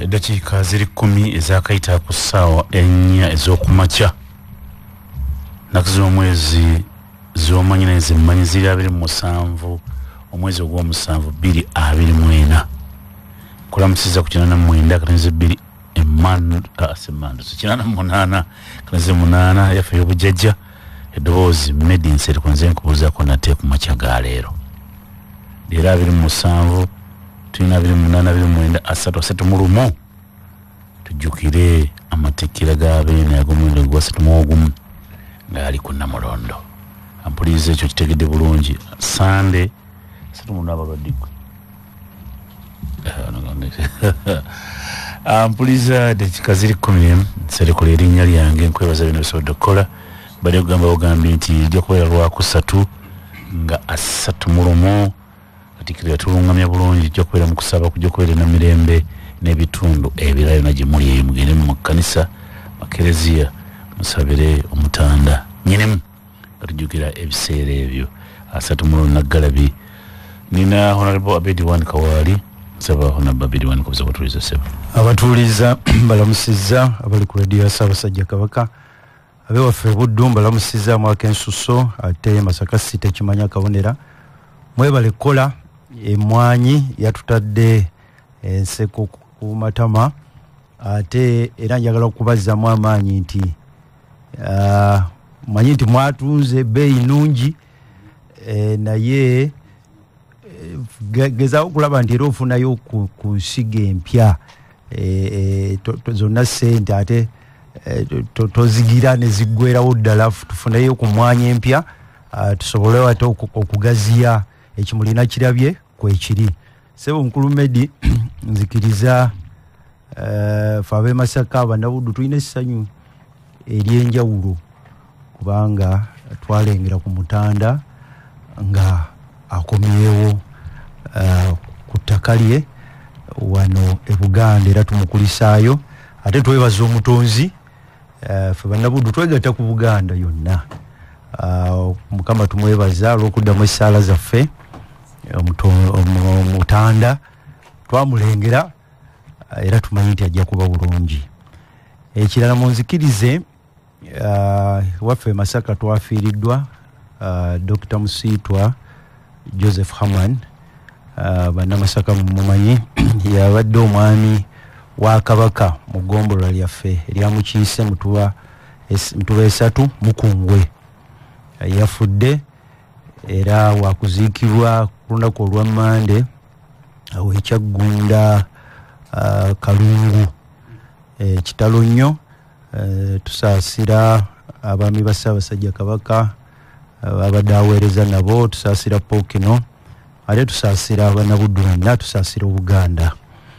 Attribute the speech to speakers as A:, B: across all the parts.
A: Eddakiika ziri 10 ezakayita ku ssaawa 4 ez'okumakya. Nnaku z'omwezi z'omanyi naye zimmanyi ziri 27 omwezi ogw'omusanvu 2024. Kulamusiza ku 89 katanyize 2 Emmandu Semmandu 88 katanyize 8 yaffe y'obujjajja eddoboozi Medi Nseri kwanze nkubuuzaako nate ku makya ga leero. Leero 27 tulina 28 29 mu lumu tujjukire amatikira g'abeene ag'omwendo gwa 31 ng'ali ku Namulondo. Ampulize ekyo kitegedde bulungi. Sande 31 abalwaddigwe. Ampuliza dakika ziri 10 nserekula erinnya lyange nkwebaza bino bisobodde okukola. Bali okugamba ogambye nti ijja kubeera Lwakusatu nga 3 mu lumu. Katikira yatulungamya bulungi ijja kubeera mu kusaba kujja kubeera Namirembe n'ebitundu ebirala na gye muli eyo mugende mu kkanisa makereziya musabire Omutanda nyinemu katujjukira ebiseera ebyo 3 mu lumu Naggalabi. Nina Honorable Abedi Wan Kawali saba Honorable Abedi Wan kubuza batuliza seba
B: abatuliza balamusizza abali ku radio ya Ssaabasajja Kabaka abe waffe Buddu balamusizza mwaka ensuso ate Masaka City kimanya kabonera mwebale kola emwanyi yatutadde enseko ku matama ate era njagala okubazzamu amaanyi nti manyi nti mwatunze beeyi nungi naye gezaawo okulaba nti era ofunayo ku nsiga empya zonna ssente ate tozigira ne ziggwerawo ddala tufuneyo ku mwanya empya tusobole ate okugaziya ekimulina kirabye kwekiri. Sebo Nkulu Medi nzikiriza fe ab'e Masaka Abannabuddu tulina essanyu ery'enjawulo kubanga twalengera ku Mutanda nga akomyewo ku ttaka lye wano e Buganda era tumukulisaayo ate twebaza Omutonzi fe Bannabuddu twegatta ku Buganda yonna. Mukama tumwebaza olw'okuddamu essaala zaffe. Omutanda twamulengera era tumanyi nti ajja kuba bulungi. Ekirala munzikirize waffe Masaka twafiiriddwa Dr. Musiitwa Joseph Haman bannamasaka mumumanyi yabadde omwami wa Kabaka mu ggombolola lyaffe eryamukiise Mutuba 3 Mukungwe. Yafudde era wakuziikibwa ku lunaku olwa Mande aw'Ekyaggunda Kalungu. Kitalo nnyo. Tusaasira abaami ba Ssaabasajja Kabaka abadde aweereza nabo, tusaasira Ppookino ate tusaasira Abannabuddu bonna, tusaasira Obuganda.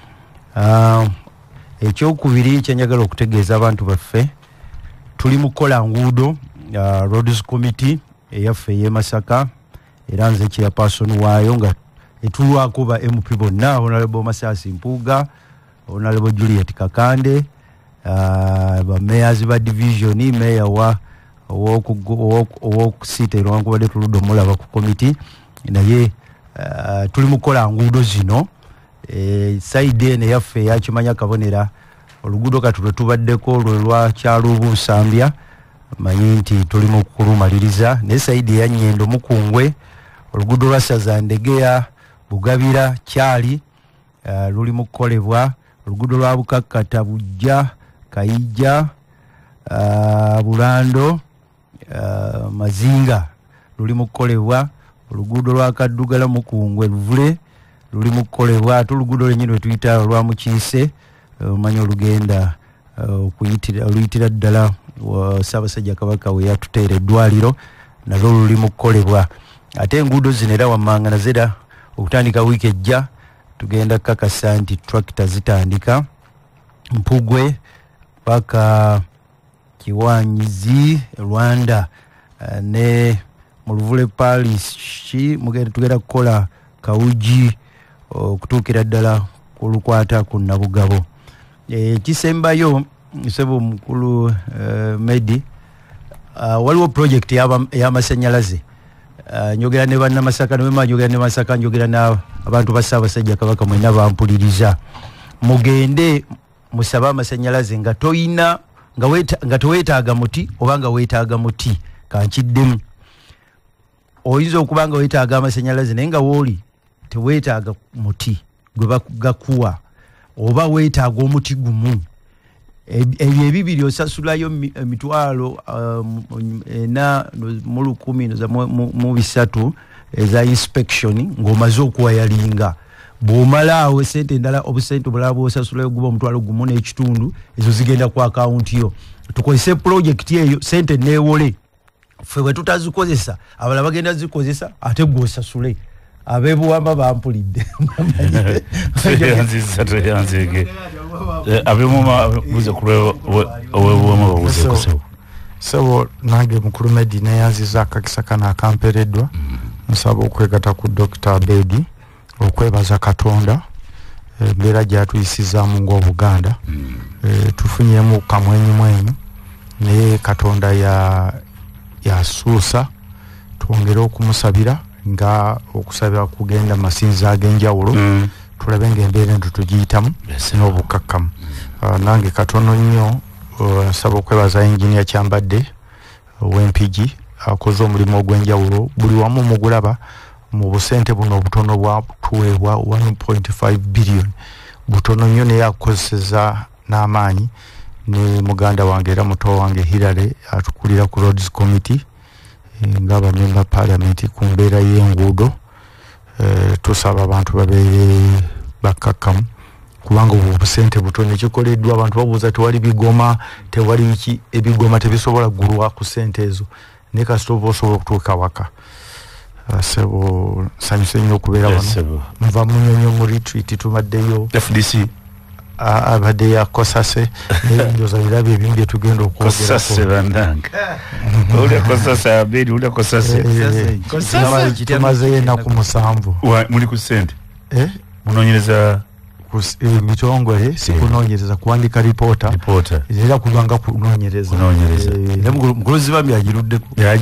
B: Ekyokubiri kyenjagala okutegeeza abantu baffe tuli mu kukola nguudo Roads Committee eyaffe ey'e Masaka era nze chairperson waayo nga etulwako ba MP bonna Honorable Masasi Mpuuga, Honorable Juliet Kakande, ba mayors ba division, mayor owokusite lwankubadde tuludde omulaba ku committee naye tuli mu kukola nguudo zino. Side eno eyaffe eyakimanya kabonera oluguudo kati lwe tubaddeko lwe lwa Kyalubu Nsambya manyi nti tuli mu kulumaliriza naye side eya Nnyendo Mukungwe oluguudo lwa Sazandegeya Bugabira Kyali luli mu kukolebwa. Oluguudo lwa Bukakkata Bujja Kayijja Bulando Mazinga luli mu kukolebwa. Oluguudo lwa Kaddugala Mukungwe Luvule luli mu kukolebwa. Ate oluguudo lwennyini lwe tuyita olwa Mukiise omanyi olugenda oluyitira ddala Ssaabasajja Kabaka we yatuteera eddwaliro nalwo luli mu kukolebwa. Ate enguudo zino era wammanga zera okutandika wiiki ejja tugenda kakasa nti tractor zitandika Mpugwe paka Kiwanyizi Rwanda ne mu Luvule Parish tugenda kukola Kawuji okutuukira ddala ku lukwata ku Nabugabo. Kisembayo Sebo Mukulu Medi waliwo project y'amasannyalaze njogera ne bannamasaka ne njogera ne Masaka njogera n'abantu ba Ssaabasajja Kabaka mwenna bampuliriza. mugende musaba amasanyalaze nga toyina nga towetaaga muti oba nga wetaaga muti kankiddemu. Oyinza okuba nga wetaaga amasanyalaze naye nga wooli tewetaaga muti gwe bagakuwa oba wetaaga omuti gumu. Ebyo ebibiri osasulayo emitwalo 4,100 eza inspection ng'omaze okuwayalinga. Bw'omalaawo sente endala obusente bulala bw'osasulayo guba omutwalo gumu n'ekitundu ezo zigenda ku akawunti yo. Tukozese project eyo sente neewole. Ffe bwe tutazikozesa abalala bagenda zikozesa ate gw'osasule. Abebuwamba bampulidde.
A: Tuyanzige. Abemuma buze kulwe owebuwamba babuze kusebo.
C: Sebo nange mukulu Medi neyanziza akakisa kana akampereddwa. Nsaba okwegata ku Dr. Abedi okwebaza Katonda embeera gyatuyisizaamu ng'Obuganda. Tufunyemu kamwenyu naye Katonda yasuusa twongere okumusabira nga okusabira kugenda masinza ag'enjawulo tulabe ng'embeera ento tugiyitamu n'obukakkamu. Nange katono nnyo nsaba okwebaza Engineer Kyambadde w'Empigi akoze omulimu ogw'enjawulo buli wamu mugulaba mu busente buno obutono bwatuweebwa 1.5 billion butono nnyo naye akozeseza n'amaanyi ne muganda wange era muto wange Hilary atukulira ku Roads Committee ngaba member parliament ku mbeera y'enguudo. Tusaba abantu babeere bakakkamu kubanga obusente butono ekikoleddwa abantu babuuza tewali bigoma tewali iki ebigoma tebisobola gulwa ku sente ezo ne kasita oba osobola okutuuka waka. Sebo sanyuse nnyo okubeera wano. Nva munyonyo mu retreat tumaddeyo
A: FDC
C: abadde yakosase ndoza birabe ebingi tugenda okwogerako.
A: Kosase bandanga. Ule kosase Abedi ule kosase.
C: Kosase tumaze ennaku 7.
A: Muli ku sente? Munonyereza
C: bitongole sikunoonyereza kuwandika ripoota era kubanga kunoonyereza.
B: Mukuluzi bambi agiruddeko.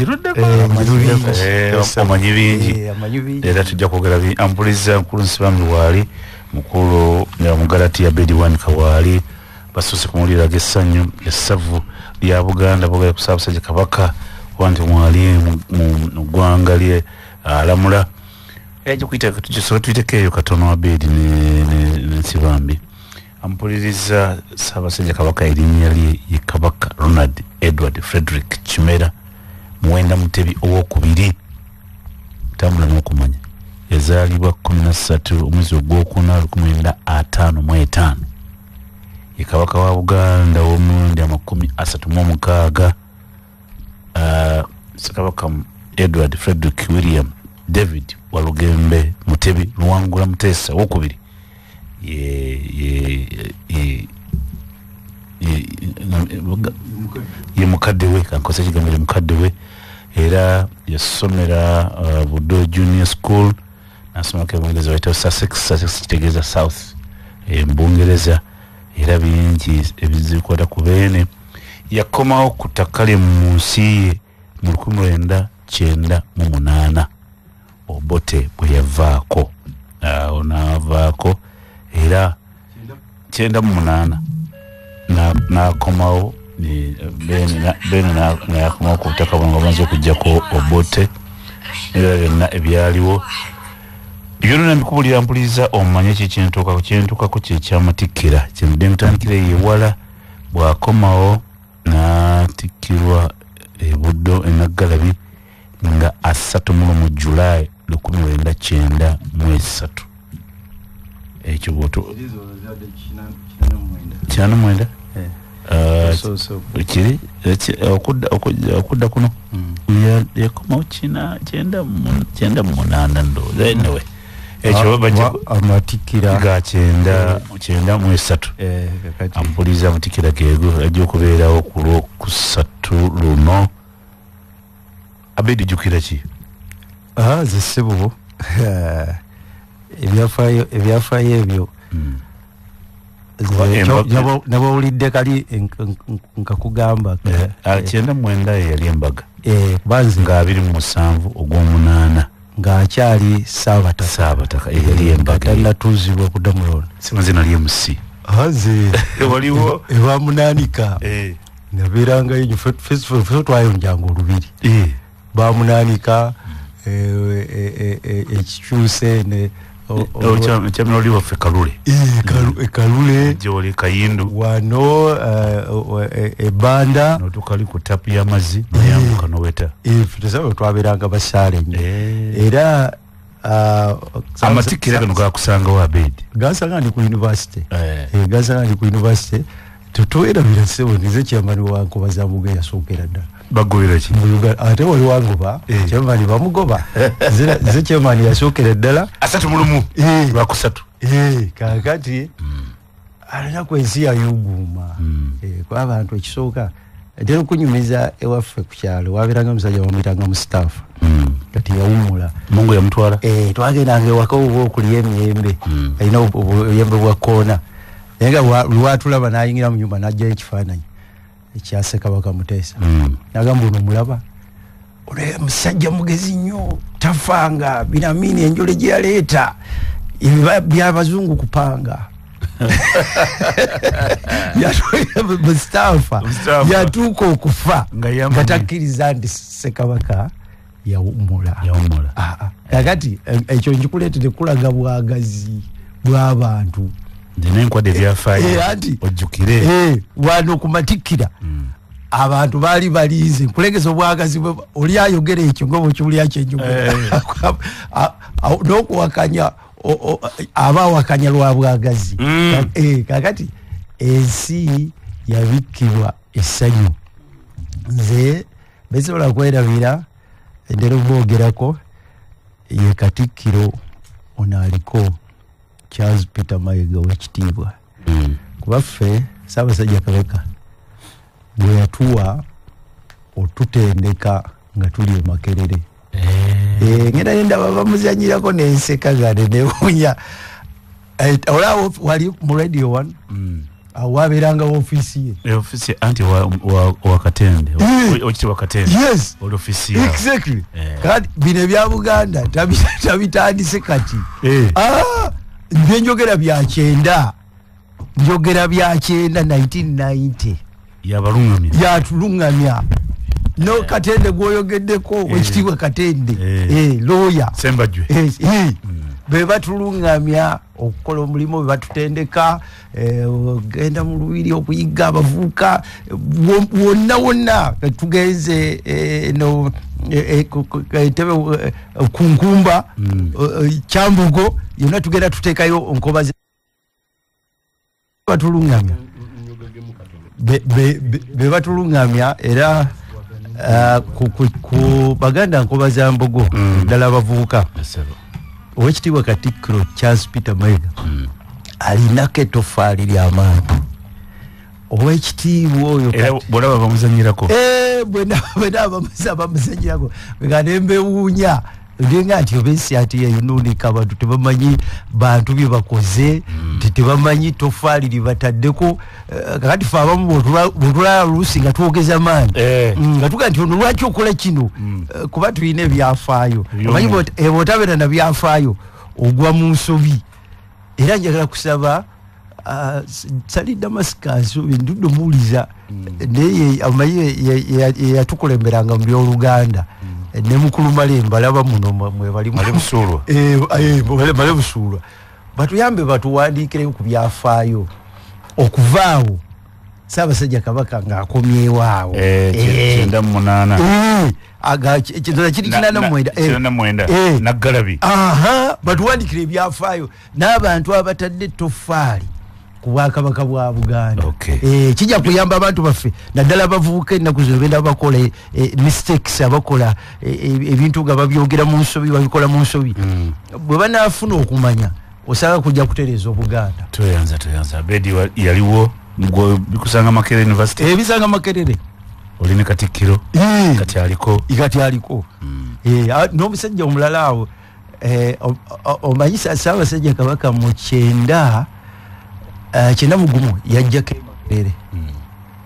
A: Omanyi bingi. Era tujja kwogera ampuliza Mukuluzi bambi waali mukulu Mugalati Abedi Wanika waali basose kumulira gessanyu essavu lya Buganda bogera ku Ssaabasajja Kabaka wanti mwali mu ggwanga lye alamula. Ejo kuita tuitekeyo katono Abedi ne Sibambi ampuliriza Ssaabasajja Kabaka erinnya lye ye Kabaka Ronald Edward Frederick Kimera Muwenda Mutebi owokubiri tambula n'okumanya yazaalibwa 13 omwezi ogwokuna 1955 ye Kabaka wa Buganda w'omulundi 36 Ssekabaka Edward Frederick William David Walugembe Mutebi Luwangula Mutesa wokubiri ye mukadde we kankosa kigambo mukadde we era yasomera Budo Junior School nasoma ke Bungereza waita Sussex kitegeeza South Bungereza era bingi ebizikwata ku bene yakomawo kutakale mu nsi ye mu 1998 Obote bwe yavaako onavaako era 98 nakomawo bene nakomawo ku butaka bwange bamaze okujjako Obote era byonna ebyaliwo byonna mbikubulira mpuliriza omanye kyentukako kyekyamatikkira kyemudde mutandikira yewala bwakomawo natikkirwa Buddo enaggalabi nga 3 July 1993 ekyo bwoto kyana mwenda kiri okudda kuno yakomawo kyenda ndowooza anyway ekyo bajja
B: amatikira
A: ga kyenda mu 3 ampuliza amatikira geego ajja okubeerawo ku Lwokusatu luno. Abedi jukira ki?
B: Zisebo ebyafaayo ebyo nabawulidde kali nkakugamba
A: 99 yali embaga
B: banzi
A: nga 27 ogw'omunaana
B: ng'akyali Saabataka
A: yali embaga
B: tanatuuzibwa okudda mulona
A: simazina lye musi
B: haze
A: waliwo
B: ewa munanika naberanga yenyu festival twayonjanga olubiri bamunanika ekikyuse ne
A: chamino liwa fe kalule
B: kalule
A: joli kayindu
B: wano ebanda
A: no tukali ku tap ya mazi yambuka no weta
B: tusabe twaberanga basale era
A: amatikira kano gakusanga wa bed
B: gasanga ndi ku university gasanga ndi ku university tutoera birasebo nize kyamani wanko bazamuga yasokera dda
A: bagobera ki
B: ate wali wangoba kyamani bamugoba ze kyamani yasokera ddala
A: asatu mulumu bakusatu
B: kakati alina kwensi yayuguma kwa abantu ekisooka ate okunyumiza ewaffe ku kyalo waberanga omusajja wamuyitanga mu staff kati yawumula
A: mungu yamutwala
B: twagendanga ewaka obwo okulya emiyembe alina obuyembe bwa koona naye nga lwatulaba nayingira mu nyumba najjayo ekifaananyi ekyasekabaka Muteesa nagamba ono mulaba ono musajja mugezi nnyo tafanga binamini enjole gye yaleeta byabazungu kupanga Mustafa yatuuka okufa nga takkiriza nti Ssekabaka yawumula kakati ekyo nkikuleetedde kulaga bwagazi bw'abantu
A: nenkwade byafaayo ojjukire
B: wano kumatikira abantu baali balize nkulegeza obwagazi oli ayogera ekyo nga bwekiwulira kyenjogera n'okuwakanya aba awakanya lwa bwagazi kakati ensi yabikkibwa essanyu nze besobola kwerabira endera obwogerako ye Katikkiro ono aliko Charles Peter Mayiga w'ekitiibwa kubaffe Ssaabasajja Kabaka bwe yatuwa otutendeka nga tuli e Makerere ngenda ndaba bamuzanyirako nenseka gade newunya olaba wali mu Radio 1 waberanga ofisi ye
A: ofisi anti wa Katende okiti wa Katende
B: yes
A: ofisi
B: exactly kati bine bya Buganda tabitandise kati njogera bya kyenda 1990
A: yabalungamya
B: yatulungamya no Katende gwoyogeddeko wekitiibwa Katende lawyer
A: Sembajwe
B: be batulungamya okukola omulimu be batutendeka genda mu lubiri okuyiga abavubuka wonna tugenze no tebe ku Nkumba Kyambogo yonna tugenda tuteekayo onkobazi batulungamya be batulungamya era ku Baganda Nkobazi Mbogo ddala abavubuka owekitiibwa Katikkiro Charles Peter Mayiga alinako ettofaali ly'amaanyi owekitiibwa oyo
A: bwolaba bamuzanyirako
B: bwenaba bamuzanyirako nga nembewuunya ngenga nti obensi ati yayinuunika abantu tebamanyi bantu bye bakoze tebamanyi ttofaali lyebataddeko kakati fe abamu bwetulala oluusi nga twogeza maanyi nga tuga nti ono lwaki okola kino kuba tulina ebyafaayo omanyi bw'otabeera na byafaayo ogwa mu nsobi era njagala kusaba Sali Damascus ndudde muwuliza naye amanyi yatukulemberanga mu by'Oluganda ne mukulu Malemba laba muno mwe bali
A: Busuulwa
B: bale Busuulwa batuyambe batuwandiikireyo ku byafaayo okuvaawo Ssaabasajja Kabaka ng'akomyewo
A: kyenda mu munaana
B: kintola kiri 89
A: Naggalabi
B: batuwandikira ebyafaayo n'abantu abatadde ettofaali ku Bwakabaka bwa Buganda kijja kuyamba abantu baffe naddala abavubuka ennaku zino benda bakola mistakes abakola ebintu nga babyogera mu nsobi babikola mu nsobi bwe banaafuna okumanya osanga kujja kutereeza Obuganda
A: toyanza bedi yaliwo bikusanga Makerere University
B: bisanga Makerere
A: oli ne Katikkiro kati aliko n'omusajja omulala awo omanyi Ssaabasajja Kabaka mu kyenda mugumu yajjako Makerere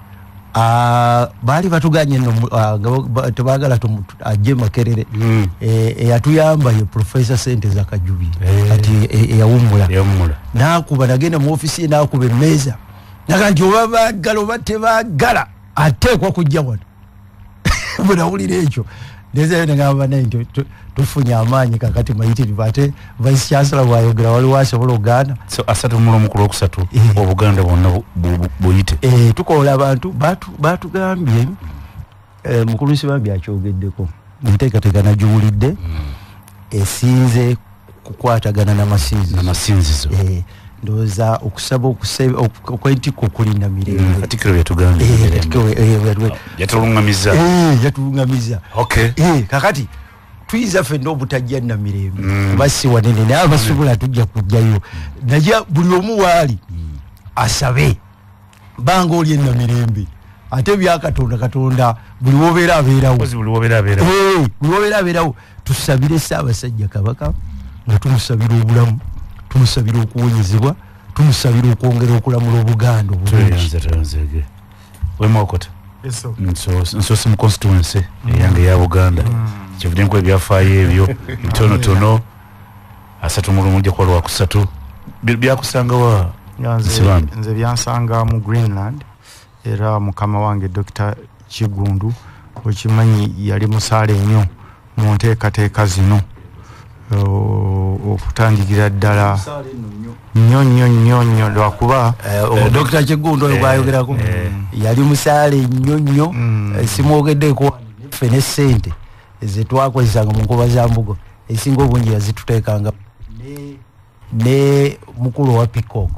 B: baali batuganye no tebagala ajje Makerere eyatuyamba ye Professor Sente Zakajubi ati eyawummula nakuba nagenda mu ofisi nakuba emmeza nakanti oba bagala oba tebagala ateekwa kujja wano bwenawulira ekyo nezayo negamba naye tufunye amaanyi kakati mayitirivu ate vice chancellor bwayogera waliwo asobola okugaana
A: so asatu mulo mukulu okusatu obuganda bwonna buyite
B: tukola abantu batugambye mukulu Sibambi akyogeddeko enteekateeka nagiwulidde esinze kukwatagana n'amasinzizo ndowooza okusaba okwentikko okulinda mirembe
A: katikiro byatugambye
B: yatuluŋŋamiza kakati tuyinza ffenna obutajja namirembe kuba si wanene naye abasobola tujja kujjayo naja buli omu waali asabe banga oli enamirembe ate byakatonda buli wobeera abeerawo tusabire Ssaabasajja Kabaka nga tumusabira obulamu tumusabira okuwonyezebwa tumusabira okwongera okulamula Obuganda
A: obulungi wemokota nsosi mu constituency eyange ya Buganda kivuddenko ebyafaayo ebyo bitonotono asatu mu lumu kwa lwakusatu byakusanga wa
C: nze byansanga mu Greenland era mukama wange Dr. Kigundu okimanyi yali musaale nnyo mu nteekateeka zino okutandikira ddala nnyo lwakuba
B: Dr. Kigundu oyo bwayogerako yali musaale nnyo simwogeddeko ffene ssente zetwakozesanga mu nkoba za mbugo esinga obungi yazituteekanga ne mukulu wa Peacock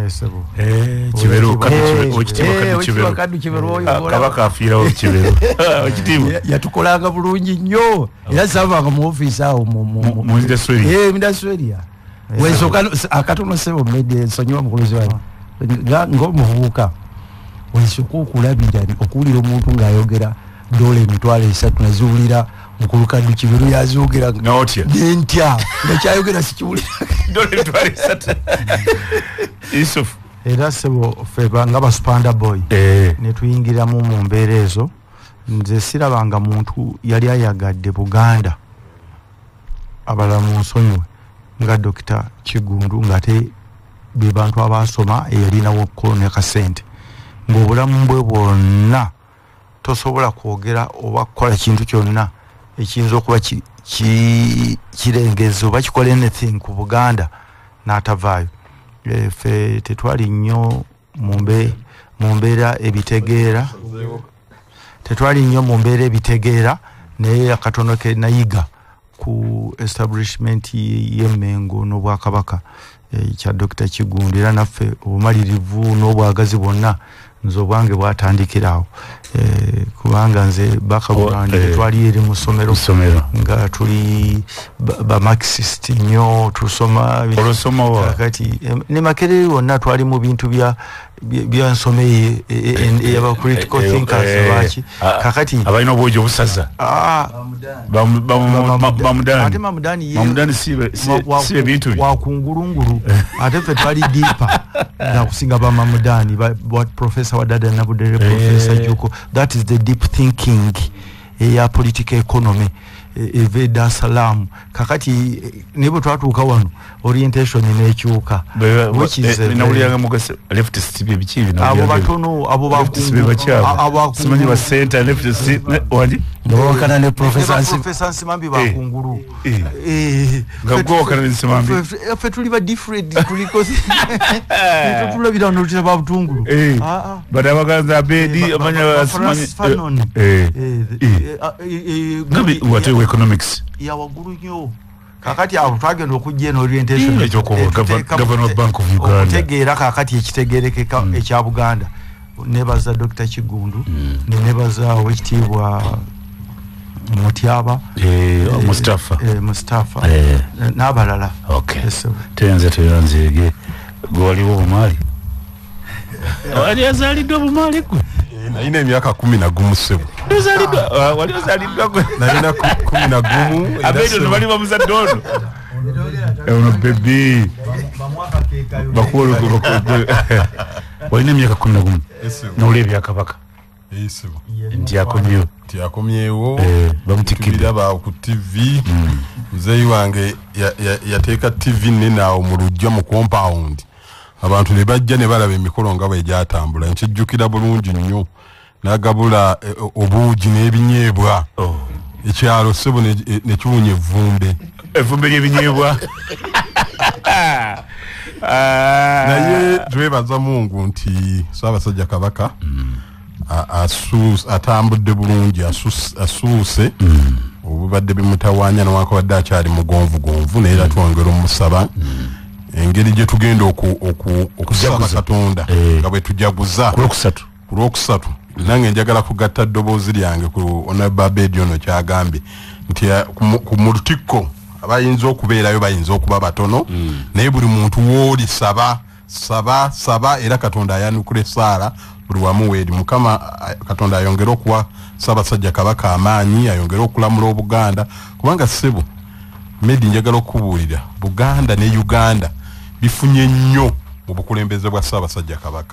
A: Kabaka afiirawo Kibero
B: yatukolanga bulungi nnyo era savanga mu ofiisi awo mu industry akatono sebo mmedde nsonyiwa mukuluzi wange ng'omuvubuka wensooka okulabira okuwulira omuntu ng'ayogera dola $30 naziwulira mukulu Kaddu Kibero yazogera ntya ngakyayogera sikiwulira
A: dola $30 Yusuf
C: era sebo feba nga basupanda boy netuyingiramu mu mbeera ezo nze sirabanga muntu yali ayagadde Buganda abala mu nsonyiwe nga Dr. Kigundu ngate be bantu abasoma eyalinawo kolone kasente ng'obulamu bwe bwonna tosobola kwogera oba kukola kintu kyonna ekiyinza okuba kirengeza oba kikola anything ku Buganda n'atavaayo ffe tetwali nnyo mu mbeera ebitegeera naye akatono ke nayiga ku establishment y'Emmengo n'Obwakabaka kya Dr. Kigundu era naffe obumalirivu n'obwagazi bwonna nze obwange bwatandikirawo kubanga nze background twali eri mu ssomero nga tuli ba marxist nnyo tusoma kati ne Makerere wonna twali mu bintu bya nsome eyaba critical thinkers baki kakati
A: abalina obwogi obusaza bamudani sibe bintu
C: wakungulungulu ate ffe twali deeper nga kusinga bamamudani Professor Wadada Nabudere Professor Juko. That is the deep thinking political economy Dar es Salaam kakati nebo twatuuka wano orientation nekyuka which is
A: nawulira mugase leftist bichivi na
C: abo batono abo
A: simanyi ba center leftist wali
B: ndowakana ne Professor
C: Nsimambi bakungulu
A: ngabwo kana ne Nsimambi
C: fe tuli ba different kuliko tulabira nolutira ba butungulu
A: badabaganza abedi amanya simanyi nabi wate economics
C: ya waguru nyo kakati abo twagenda okujja no orientation
A: governor of Bank of Uganda
C: otegeera kakati ekitegerekeka ekya Buganda nebaza Dr. Kigundu nebaza wekitibwa Mutyaba Mustafa n'abalala
A: tuyanze gwaliwo omali wali azaliddwa omali gwe
D: nalina emyaka 11 sebo
A: wali ozaliddwa
D: nalina 11
A: abedo no bali bamuzadde ono baby bakulu walina emyaka 11 n'olebya Kabaka
D: Esibo.
A: Nti akomyewo.
D: Nti akomyewo.
A: Bamutikidde
D: ba ku TV. Muzeyi wange yateeka TV nene awo mu lujja mu compound. Abantu ne bajja ne balaba emikolo nga bwe gyatambula. Nkijjukira bulungi nnyo. Nagabula obuugi n'ebinyeebwa. Ekyalo ssebo ne kiwunya evvumbe.
A: Evvumbe ly'ebinyeebwa.
D: Naye twebaza Mungu nti Ssaabasajja Kabaka atambudde bulungi asuuse obubadde bimutawaanya newankubadde akyali mugonvugonvu naye era twongera omusaba engeri gye tugenda okusaba Katonda nga bwe tujaguza ku Lwokusatu nange njagala kugatta ddoboozi lyange ku Honorable Abedi ono kyagambye nti mu lutikko abayinza okubeerayo bayinza okuba batono naye buli muntu w'oli saba era Katonda ayanukula essaala buli wamu weeri Mukama Katonda ayongere okuwa Ssaabasajja Kabaka amaanyi ayongere okulamula Obuganda kubanga ssebo Medi njagala okubuulira Buganda ne Uganda bifunye nnyo mu bukulembeze bwa Ssaabasajja Kabaka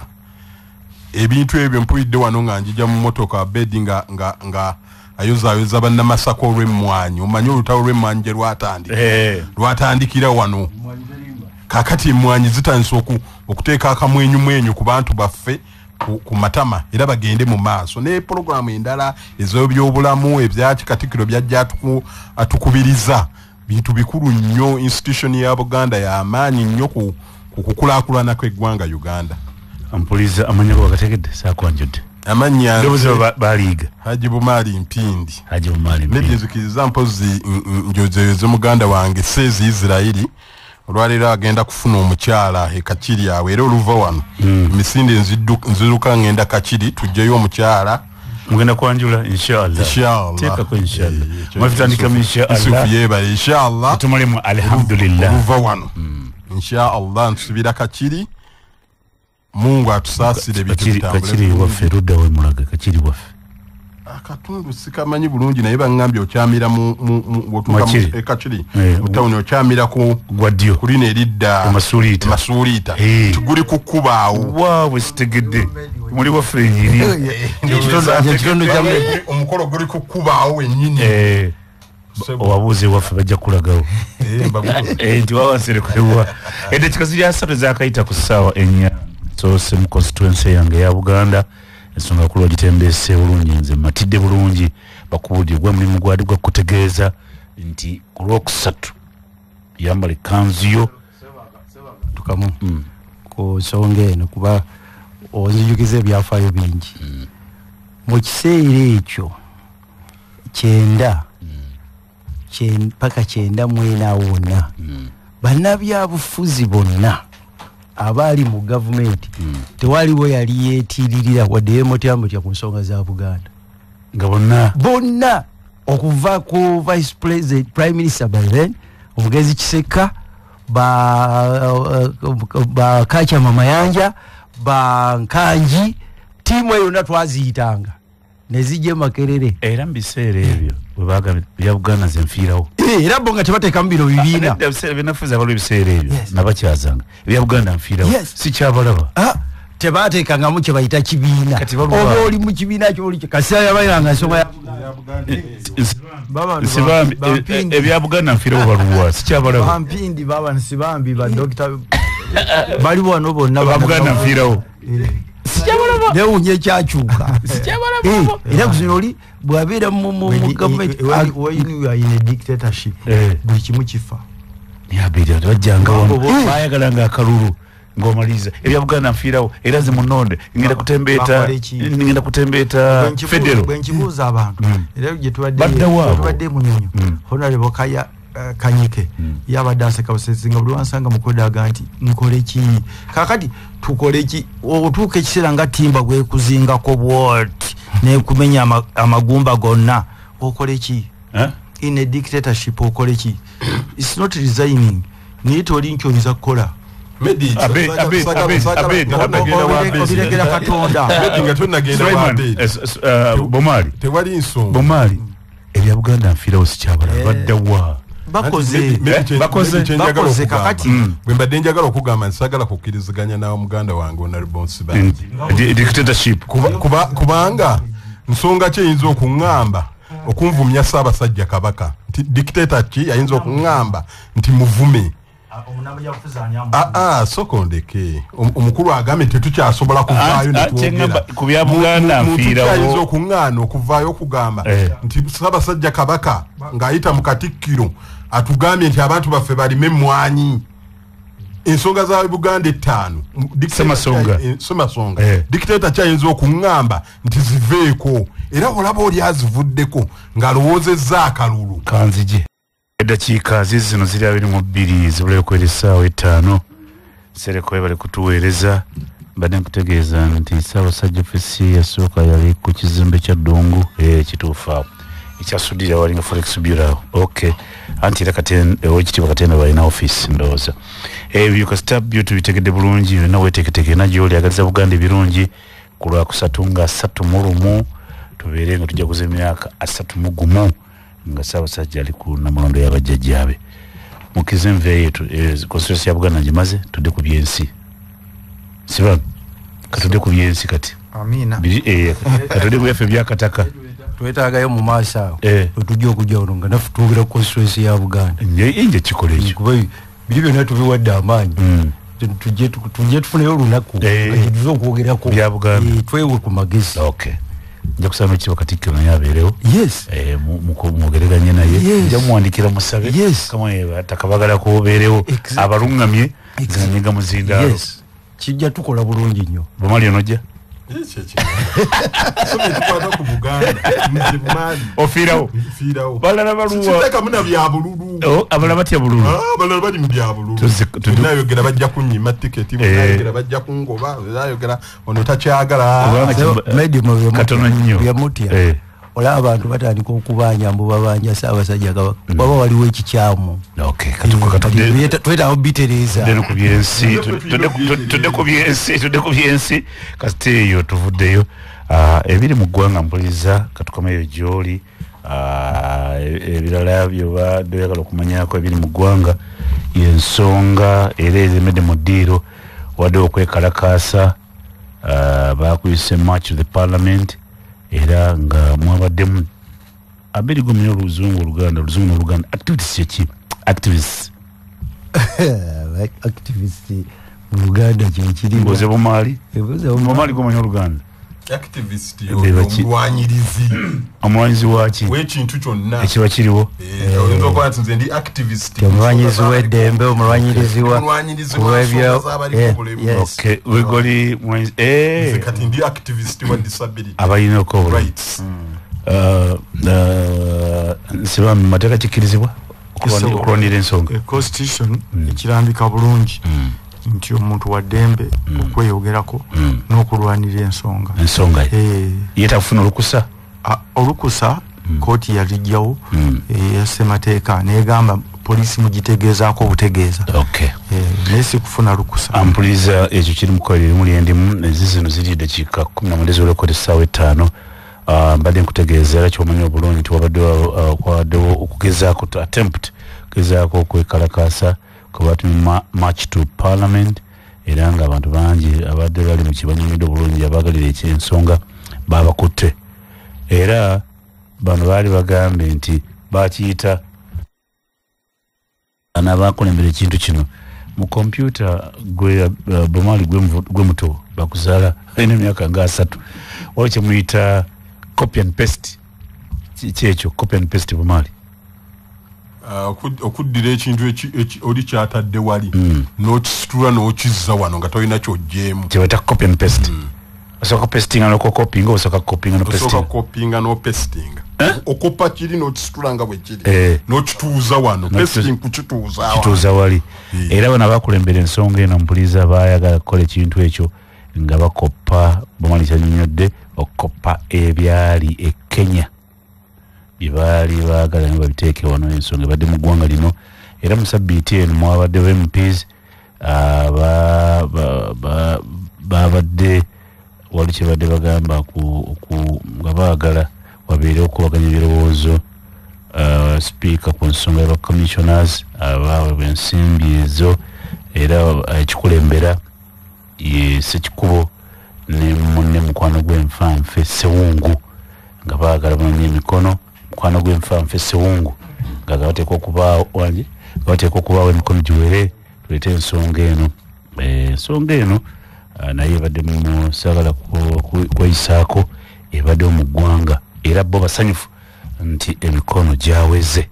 D: ebintu ebyo mpulidde wano nga njija mu motoka Abedi nga ayoza bannamasako olw'emmwanyi omanyi olutalo lw'emmwanyi gye lwatandikira wano kakati emmwanyi zitandise okuteeka akamwenyumwenyu ku bantu baffe ku matama era bagende mu maaso ne programu endala ez'ebyobulamu ebya Katikkiro byajja atukubiriza bintu bikulu nnyo institution ya Buganda ya amaanyi nnyo ku kukulaakulana kw'eggwanga Uganda.
A: Ampuliza amanya ko bagategedde saakwanjudde
D: amanya
A: ndobuze baliiga
D: Haji Bumali Mpindi
A: Mpindi
D: nzikiriza mpozi njozezo muganda wange sezi Israeli olwalira agenda kufuna omukyala Kachiri awe era oluva wano misinde nziruka ngenda Kachiri tujjeyo omukyala
A: mugenda kwanjula inshallah teka ko inshallah mafitandika inshallah
D: yeba inshallah
A: tumalimu alhamdulillah
D: oluva wano inshallah nsubira Kachiri Mungu atusaasire bitu bitambule.
A: Kachiri waffe rudda we mulaga Kachiri waffe.
D: Akatundu sikamanyi bulungi naye bangambye okyamira mu Kachiri. Mutawuni okyamira ku
A: Gwadio.
D: Kulina eridda Masuulita. Tuguli kukuba awo.
A: Waawe sitegedde. Muli waffe nyiri.
B: Kitundu kyamwe
D: omukolo guli kukuba awo wennyini.
A: Owabuuze waffe bajja kulagawo. Nti wawansire kwewa. Eddakiika ya 3 zaakayita ku ssaawa 4. So mu constituency yange ya Buganda ensonga kulu gitembeese bulungi nze matidde bulungi bakubuulirwa mulimu gwali gwa kutegeeza nti ku Lwokusatu yambala ekkanzu yo
B: tukamu ku nsonga eno kuba onzijukiza ebyafaayo bingi mu kiseera ekyo 9 paka 9 mwena wonna bannabyabufuzi bonna abali mu government tewaliwo yali yeetiririra wadde yemotyamotya ku nsonga za Buganda
A: nga
B: bonna okuva ku vice president prime minister by then omugezi Kiseka ba Kacha Mamayanja ba Nkanji timu yonna twaziyitanga nezije Makerere
A: era mbiseera ebyo webaga bya Buganda zenfiirawo
B: era bonga tebateeka mu biro bibiina
A: biseera binafuza abalwa ebiseera ebyo nabakyazanga ebya Buganda nfiirawo si kyabalaba
B: tebateekangamu kye bayita kibiina oba oli mu kibiina kyoli kasira yabayiranga ensonga ya
A: ebya Buganda nfiirawo baluwa si kyabalaba
B: Bampindi baba nsibambi ba Dr. bali wano bonna
A: ba Buganda nfiirawo
B: sijabalaba newunye kyakyuka sijabalaba era kuzinoli bwabera mu government when you are in a dictatorship buli kimu kifa
A: niabira bajjanga bayagalanga akalulu ngomaliza ebya Buganda nfiirawo era ze munonde ngenda kutembeeta federal
B: bwenkibuuza abantu era gye tubadde munyonyo Honorable Kaya Kanyike yabadde aseka busesinga buli wansanga mukodaga nti nkole ki kakati tukole ki otuuka ekiseera nga timba gwe kuzingako bwoti ne kumenya amagumba gonna okole ki in a dictatorship okole ki it's not resigning ni toli nkyonyiza kukola
D: Medi
A: Abed
B: Katonda
D: nga tunagenda Abed
A: Bomali
D: tewali nsonga
A: Bomali ebya Buganda nfiirawo si kyabalaba baddawa
B: bakoze kakati
D: bwe mbadde njagala okugamba nsagala kukkiriziganya nawe muganda wange Honorable Nsibambi
A: dictatorship
D: kubanga nsonga ki eyinza okuŋŋamba okunvumya Ssaabasajja Kabaka nti dictator ki ayinza okuŋŋamba nti muvume sokondeke omukulu agambye tetukyasobola kuvaayo ayinza okuŋŋaana okuvaayo okugamba nti Ssaabasajja Kabaka ng'ayita mu Katikkiro atugambye nti abantu baffe balime emmwanyi ensonga za Buganda 5 Ssemasonga dictator kyayinza okuŋŋamba nti ziveeko era olaba oli azivuddeko ng'alowoozezza akalulu
A: kanzije eddakiika zino ziri 22 zibulayo kwera essaawa 5 Sereko bali kutuweereza mbadde nkutegeeza nti Ssaabasajja Fesi yasooka yali ku kizimbe kya Ddungu kituufu ekyasudira walinga Forex Bureau anti era owekitiibwa Katenda balina office ndowooza ebyo kasita byo tubitegedde bulungi yonna weeteeketeeke nagyoli agaliza Buganda ebirungi ku Lwakusatu nga 31 tubeere nga tujaguza emyaka 31 nga Ssaabasajja ali ku namulondo y'abajjajjaabe mukize enve yetu constituency ya Buganda ngimaze tudde ku byensi siba katudde ku byensi kati
C: amina
A: katudde ku byaffe byakataka
B: twetaagayo mu maaso awo tujja okujja wano nga naffe twogera ku constituency ya Buganda
A: nje kikola ekyo
B: kuba biri byonna tubiwadde amaanyi tujje tufuneyo olunaku nga tuze okwogerako
A: bya Buganda
B: twewe ku magezi
A: nja kusaba n'ekitiibwa Katikkiro naye abeerewo mwogereranye naye nja muwandikira musabe kamwe takabagala kubeerewo abaluŋŋamye zinanyiga muzindaalo
B: kijja tukola bulungi nnyo
A: Bumali onojja
D: tukwata ku Buganda nze Bumali
A: ofiirawo balala
D: baluwa muna bya bululu
A: abalala batya bululu
D: abalala bali mu bya bululu nayogera bajja kunnyima tiketi nayogera bajja kungoba nayogera ono takyagala
A: katono nnyo
B: byamutya olaba abantu batandika okubanja mbu babanja Ssaabasajja Kabaka baba waliwo ekikyamu twetaawo bitereeza tudde ku byensi kasita eyo tuvuddeyo ebiri mu ggwanga mpuliriza katukomeyo gy'oli ebirala byobadde oyagala okumanyako ebiri mu ggwanga yensonga era ezemedde mu ddiiro wadde okwekalakaasa bakuyise march of the parliament era nga mwabaddemu abiri gomyo oluzungu n'oluganda activities yeki activists mu Luganda kyekiri
A: mboze Bumali gomanya oluganda
D: activist
A: omulwanyizi waki
D: w'ekintu kyonna
A: ekiba kiriwo
D: oyinza okuba nti nze ndi activist
B: omulwanyizi w'eddembe omulwanyirizi
A: wegoli
D: kati ndi activist wa disability
A: abalina rights nsiba mu mateeka kikkirizibwa okulwanira ensonga
C: constitution ekirambika bulungi nti omuntu wa ddembe okweyogerako n'okulwanira ensonga
A: yeetafuna
C: olukusa kooti yalijjawo ya ssemateeka negamba poliisi mugitegeezaako obutegeeza naye si kufuna lukusa
A: ampuliriza ekyo kiri mukola erimu lyendimu zino ziri eddakiika 10 ez'olwekota essaawa 5 mbadde nkutegeeza era kyomanyi obulungi nti wabaddewo okugezaako attempt okugezaako okwekalakaasa kubatumye march to parliament era nga abantu bangi abadde bali mu kibanyumidde obulungi abagalira ekyensonga babakutte era bano baali bagambye nti bakiyita anabakulembera ekintu kino mu kompyuta gwe Bumali gwe muto bakuzaala alina emyaka nga 3 waliwo kyemuyita copy and paste kyekyo copy and paste Bumali
D: okuddira ekintu oli kyatadde wali n'okisitula n'okizza wano nga tolina ky'oggyemu
A: kyebata copy and paste osooka pastinga n'okukopinga osooka
D: kopinga n'opestinga okopa kiri n'okisitula nga bwe kiri n'okituuza wano pesting kukituuza
A: wali era bano abakulembera ensonga eno mpuliriza baayagala kukola ekintu ekyo nga bakopa Bumali kyanyonyodde okukopa ebyali e Kenya byebaali baagala ne babiteeke wano ensonga ebadde mu ggwanga lino era mu sabbiiti eno mwabaddewo MPs babadde wali kyebadde bagamba nga baagala wabeere okubaganya ebirowoozo speaker ku nsonga y'aba commissioners abawe ensimbi ezo era ekikulembera ye Ssekikubo ne munne mukwano gw'enfanfe Sewungu nga baagala bamanye emikono mukwano gw'enfanfe Sewungu nga bateekwa okubaawo wangi nga bateekwa okubaawo emikono giwere tuleete ensonga eno ensonga eno naye ebadde mu saagala kweyisaako ebaddewo mu ggwanga era bo basanyufu nti emikono gyaweze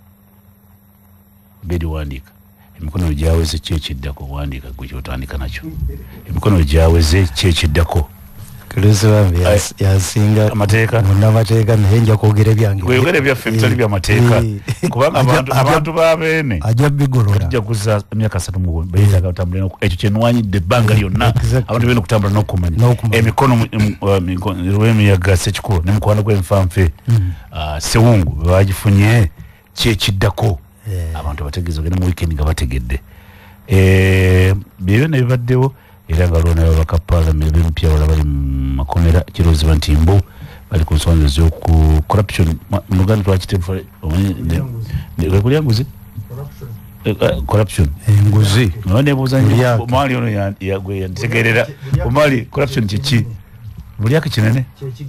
A: bedi wandiika emikono gyaweze kyekiddako wandiika gwe kyotandika nakyo emikono gyaweze kyekiddako
B: Kulusiwambi yasinga
A: amateeka
B: munnamateeka naye nja kwogera byange
A: gweyogere byaffe bitali byamateeka kubanga abantu babeene
B: ajja bigolola
A: ajja kuza emyaka 3 mu bayitaga otambulira ekyo kyenwanyidde ebbanga lyonna abantu beena okutambula n'okumanya emikono lw'emiyaga Ssekikubo ne mukwano gw'enfanfe Sewungu bagifunye kyekiddako abantu bategeeza ogenda mu weekend nga bategedde byebyo ne bibaddewo era nga lwona babaka parliament bempya wala bali mu makomera kiroziba nti mbo bali ku nsonga z'oku corruption mu Luganda twakitefu kulyanguzi corruption
B: enguzi
A: nonebuuza omwali ono yantegeerera omwali corruption kiki bulyake kinene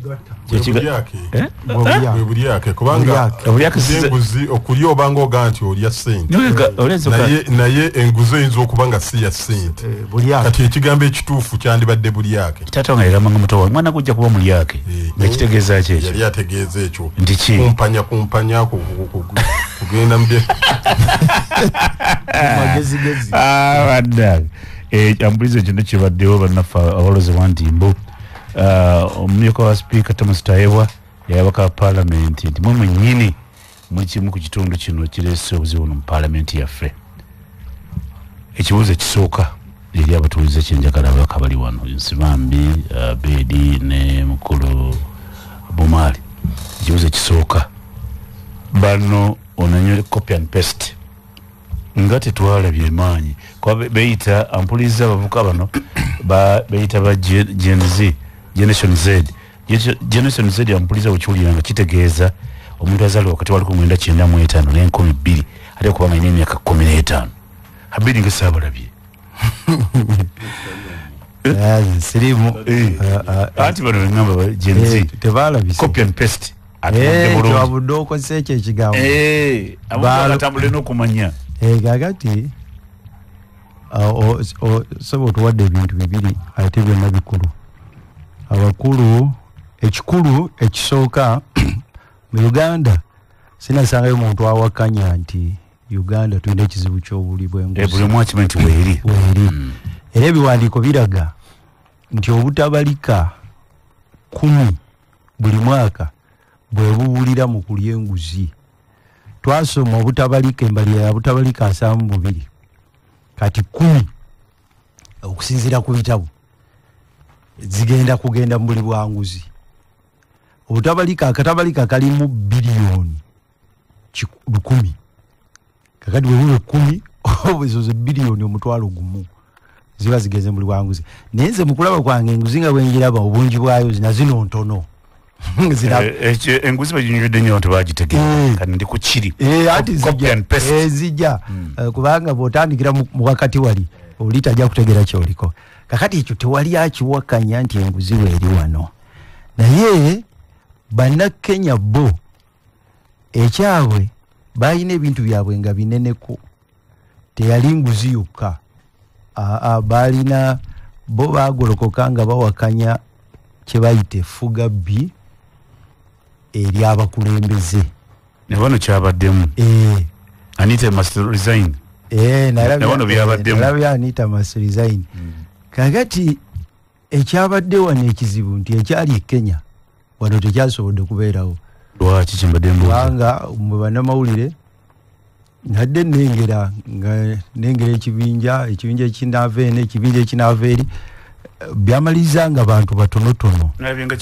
D: bulyake kubanga enguzi okulya obanga oga nti olya ssente naye enguzi eyinza okuba nga si ya ssente kati ekigambo ekituufu kyandibadde bulyake
A: taata nga yagamba nga muto wange mwana gujja kuba mulyake nga kitegeeza ki ekyo
D: yali ategeeza ekyo
A: nti ki
D: kumpanya kugenda mubye
B: magezigezi
A: badda ambuliza ekyo nekibaddewo bannaffe abalozebwa nti mbo omumyuka wa speaker Thomas Tayebwa yabaka parliament nti mwe mwennyini muli kimu ku kitundu kino kireese obuzibu mu parliament yaffe ekibuuzo ekisooka eri abatuulize kyenjagala ababaka bali wano Nsibambi Bedi ne mukulu Bumali ekibuuzo ekisooka bano onanyo copy and paste nga tetwalabye maanyi kuba beyita ampuliza abavuka bano beyita ba Gen Z Generation Z yampuliza ukiwulira nga kitegeeza omuntu azaliwa wakati wali ku 1995 n'enkumi 2 ate okubanga ine emyaka 15 habiri ngesaabalabye
B: sirimu
A: ati bano bengamba Gen Z
B: tebalabise
A: copy and paste
B: twabudde okozesa ekyo ekigambo
A: batambule n'okumanya
B: gagati soba otuwadde ebintu bibiri ate byonna bikulu abakulu ekikulu ekisooka mu Uganda sinasangayo muntu awakanya nti Uganda tulina ekizibu ky'obuli bw'enguzi
A: buli mwakimenti weeri
B: era ebiwandiiko biraga nti obutabalika 10 buli mwaka bwe buwulira mu kulya enguzi twasoma obutabalika embalira ya butabalika 72 kati 10 okusinziira ku bitabo zigenda kugenda mu buli bwanguzi akatabalika kalimu biliyoni 10 kakati bwe 10 ezo biliyoni omutwalo gumu ziba zigeze mu buli bwanguzi naye nze mu kulaba kwange enguzi nga bwenjiraba obungi bwayo zina zino ntono
A: enguzi baginywedde nnyo tebagitegeera kati ndi ku kiri
B: zijja kubanga bw'otandikira mu wakati wali oli tajja kutegeera kyoliko kakati ekyo tewali akiwakanya nti enguzi weeri wano naye bannakenya bo ekyabwe balina ebintu byabwe nga bineneko teyali nguzi yokka balina bo bagolokoka nga bawakanya kyebayita efuga bbi eri abakulembeze
A: ne bano kyabaddemu Anita must resign
B: nalabya Anita must resign kakati ekyabadde wano ekizibu nti ekyali Kenya wano tekyasobodde kubeerawo
A: lwaki kimbadde
B: kubanga mu bannamawulire nadde nengera ekibinja ekinaava eno ekibinja ekinaava eri byamaliza nga bantu batonotono
A: nabyenga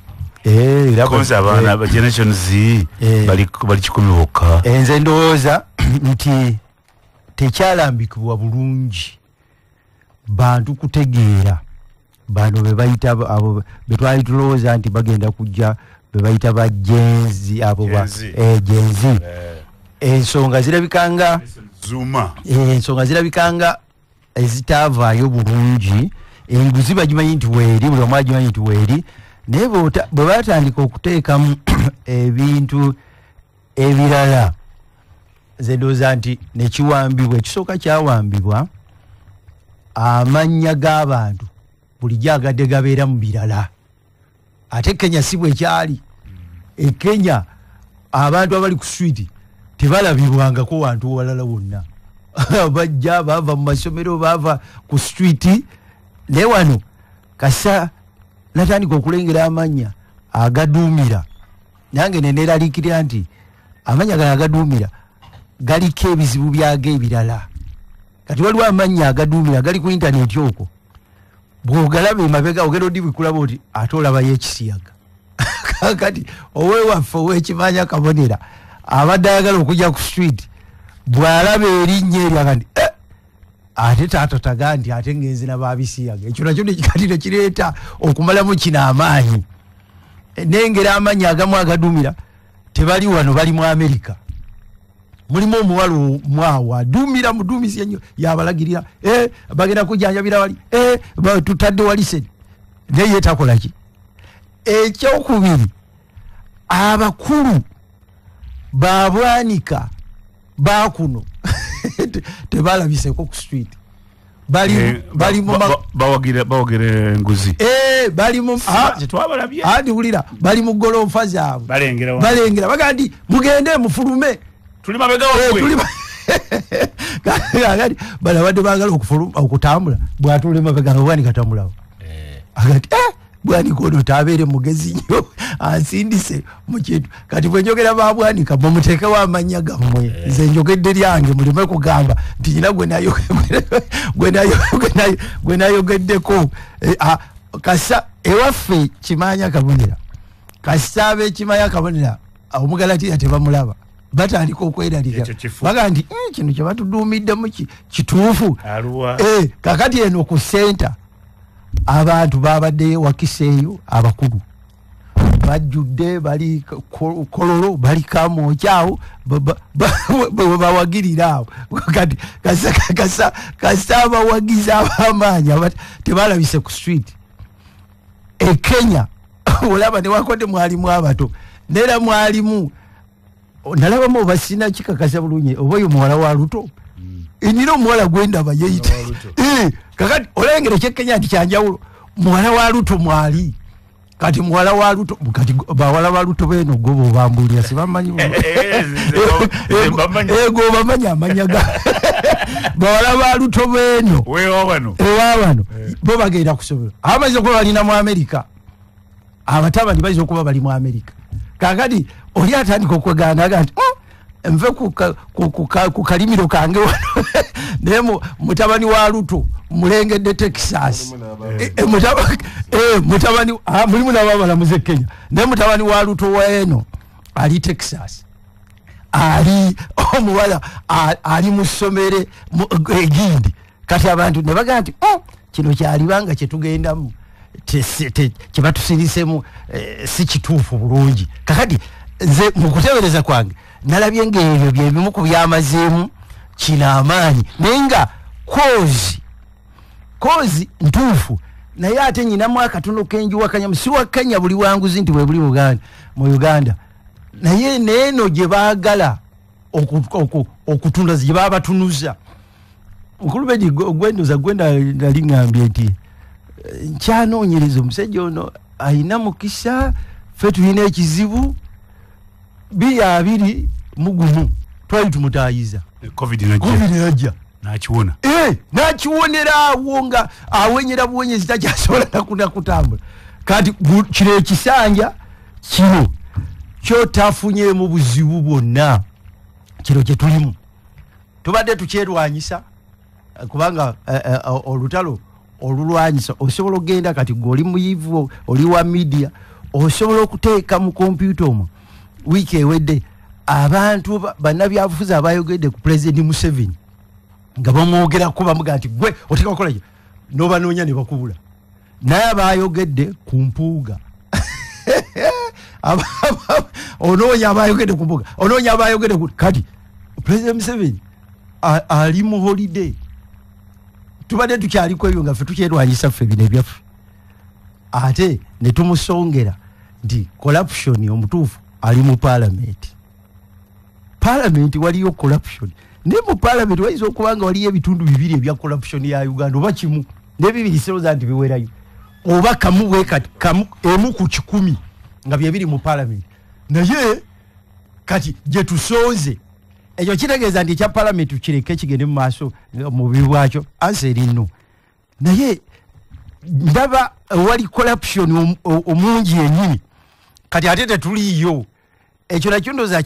A: 10 konza abaana ba Generation Z bali 10 bokka
B: enze ndowooza nti tekyalambikibwa bulungi bantu kutegeera bano bebayita abo betwali tulowooza nti bagenda kujja bebayita ba genzi abo ba genzi ensonga zirabikanga
A: Zuma
B: ensonga zirabikanga ezitaavaayo bulungi enguzi bagimanyi nti weeri buli omu agimanyi nti weeri naye bwe batandika okuteekamu ebintu ebirala zedooza nti nekiwambibwa ekisooka kyawambibwa amannya g'abantu bulijjo agadde gabeera mu birala ate Kenya si bwe kyali Kenya abantu abali ku street tebalabibwangako wantu walala wonna bajja bava mu masomero bava ku street naye wano kasa natandika okulengera amannya agaduumira nange neneeraliikirira nti amannya gano agaduumira galiko ebizibu byago ebirala kati waliwo amannya agaduumira gali ku intaneti okwo bw'ogalaba emabega ogenda odi bwikulaba oti ate olabayo ekisiyaga kati owewaffe owekimanya kabonera abadde ayagala okujja ku street bw'alaba erinnya eryaga nti ate taatotaga nti ate ngenzi nababisiyaga ekyo nakyo kati nekireeta okumalamu kino amaanyi nengera amannya agamu agaduumira tebali wano bali mu Amerika mulimu omuwala mwawa aduumira muduumisi ennyo yabalagirira bagenda kujanjabira wali tutadde wali seni naye yetakola ki ekyokubiri abakulu babwanika bakuno tebalabiseko ku street
A: bawagire nguzi
B: wulira bali mu golofa zaabwe balengera baga nti mugende mufulume
A: tuli mabega wakwe
B: balabadde bagala okutambula bwatule mabega bwanika tambulawo agati bwanika ono tabeere mugezi nnyo ansindise mu kintu kati bwe njogera babwanika mumuteekewo amannya gammwe nze njogedde lyange muleme kugamba nti nyina gwe nayogeddeko kasa ewaffe kimanya kabonera kasa ab'ekimanya kabonera omugalatira tebamulaba batandika okweralika baga nti kino kyebatuduumiddemu kituufu kakati eno ku senta abantu babaddeyo wakiseeyo abakulu bajjudde bali kololo bali kamokyawo bawagirira awo kati kasa abawagizi ab'amaanyi tebalabise ku street Kenya olaba newakodde mwalimu abato neera mwalimu nalabamu oba sina kikakasa bulungi oba oyo muwala wa Luto nina omuwala gwendaba yeeyita kakati olengera ekyekenya nti kyanjawulo muwala wa Luto mwali kati muwala wa Luto kati bawala ba Luto beno gobo obambulira sibamanyi gobamanyi amanya ga bawala ba Luto beno ewabano bo bagenda kusomera abamaze okuba balina mu Amerika abatabani bayiza okuba bali mu Amerika kakati oli atandika okwegaanaga nti nve ku kalimiro kange wano naye mutabani wa Luto mulengedde Texas mulimu n'ababalamuze Kenya naye mutabani wa Luto weno ali Texas ali omuwala ali mu ssomere egindi kati abantu ne baga nti kino kyalibanga kyetugendamu kyebatusirisemu si kituufu bulungi kakati nze mu kutebereza kwange nalabye ng'ebyo byebimu ku byamazeemu kina amaanyi naye nga kozi ntuufu naye ate nyinamu akatono kenjiwakanyamu si wakanya buli wanguzi nti bwe buli mu Uganda naye neeno gye baagala okutunda gye babatunuza Mukulubedi gwendoza gwenda naliŋŋambye nti nkyanoonyereza omusajja ono ayina mukisa ffe tulina ekizibu 2021 twali tumutaayiza
A: covid
B: najja
A: nakiwona
B: nakiwonera awo nga awenyera buwenyezi takyasobola nakutambula kati kino ekisanja kino kyotafunyemu buzibu bwonna kino kyetulimu tubadde tukyerwanyisa kubanga olutalo olulwanyisa osobola okgenda kati gweoli muyivu oli wa media osobola okuteeka mu kompyuta omwo wiiki ewedde abantu bannabyabufuzi abayogedde ku President Museveni nga bamwogerako bamuga nti gwe oteeka kukola kyo n'obanoonya ne bakubula naye abayogedde ku mpuuga onoonya abayogedde ku mpuuga onoonya abayogedde kati President Museveni ali mu holiday tubadde tukyaliko ebyo nga ffe tukyerwanyisa ffe bino ebyaffe ate ne tumusongera nti corruption omutuufu ali mu parliament waliyo corruption ne mu parliament wayinza okuba nga waliyo ebitundu bibiri ebya corruption ya Uganda oba kimu n'ebibiri siroza nti biwerayo oba kamu emu ku 10 nga byebiri mu parliament naye kati gye tusonze ekyo kitegeeza nti ekya parliament kireke kigende mu maaso mu bibwakyo anseri nno naye ndaba wali corruption omungi yennyini kati ate tetuliyo ekyo nakyo ndoza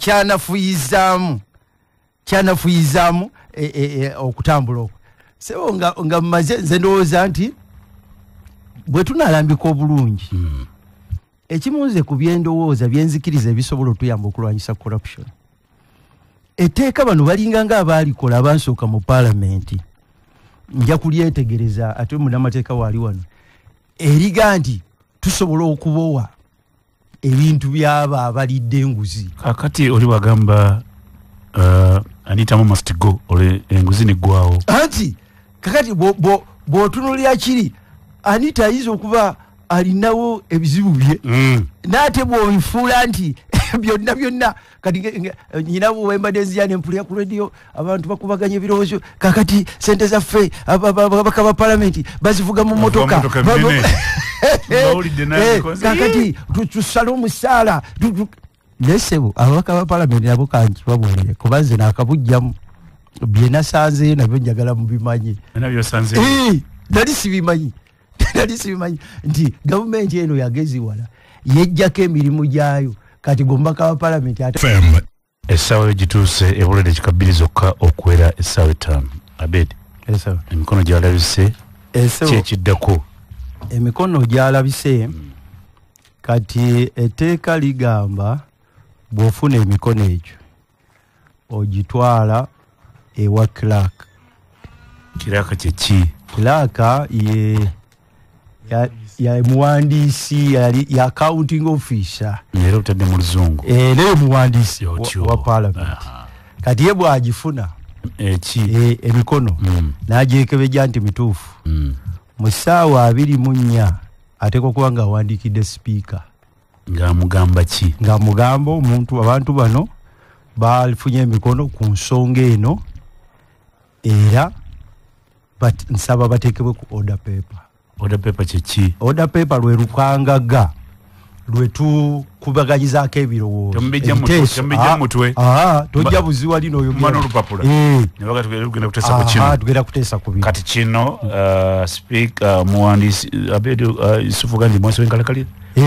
B: kyanafuyizaamu okutambula okwo sebo nga mmaze nze ndowooza nti bwe tunaalambika obulungi ekimunze ku byendowooza byenzikiriza ebisobola otuyamba okulwanyisa corruption etteeka bano balinga nga abaalikola abansooka mu parliament nja kulyetegereza ate munnamateeka waali wano eriga nti tusobola okubowa ebintu byabo abalidde enguzi
A: kakati oli wagamba Anita must go ole enguzi neggwawo
B: anti kakati bw'otunulira kiri Anita ayinza okuba alinawo ebizibu bye n'ate bw'onfuula nti byonna kati nyina bwembadde nzija nempulira ku radio abantu bakubaganya ebirowoozo kakati sente zaffe ababaka ba palamenti bazivuga mu motoka kakati tusala omusaala nesebo ababaka ba palamenti nabo kanti babulire kuba nze naakabujjamu bye nasanzeyo nabyo njagala mubimanyi nali sibimanyi nti gavumenti eno yageziwala yejjako emirimu gyayo kati gombaka wa palamenti
A: essaawa egituuse ebulede kikabiri zokka okuwera essaawa 5 Abed emikono gyalabise kyekiddako
B: emikono gyalabise kati etteeka ligamba bw'ofuna emikono egyo ogitwala ewa clerk
A: kiraka kyeki
B: clerk ya muwandiisi ya accounting officer
A: era otadde mu luzungu
B: naye muwandiisi wa parliament kati ye bw'agifuna emikono n'agyekebejja nti mituufu mu ssaawa 24 ateekwa okuba nga awandiikidde sipiika
A: ng'amugamba ki
B: ng'amugamba abantu bano bafunye emikono ku nsonga eno era nsaba bateekebwe ku order paper
A: kyeki
B: order paper lwe lukangaga lwe tukubaganyizaako ebirowoozo tojja buziwa lino tugenda kuteesa ku bino
A: kati kino speaker muwandiisi Abedu Yusufu Gandi mwasi w'enkalakalira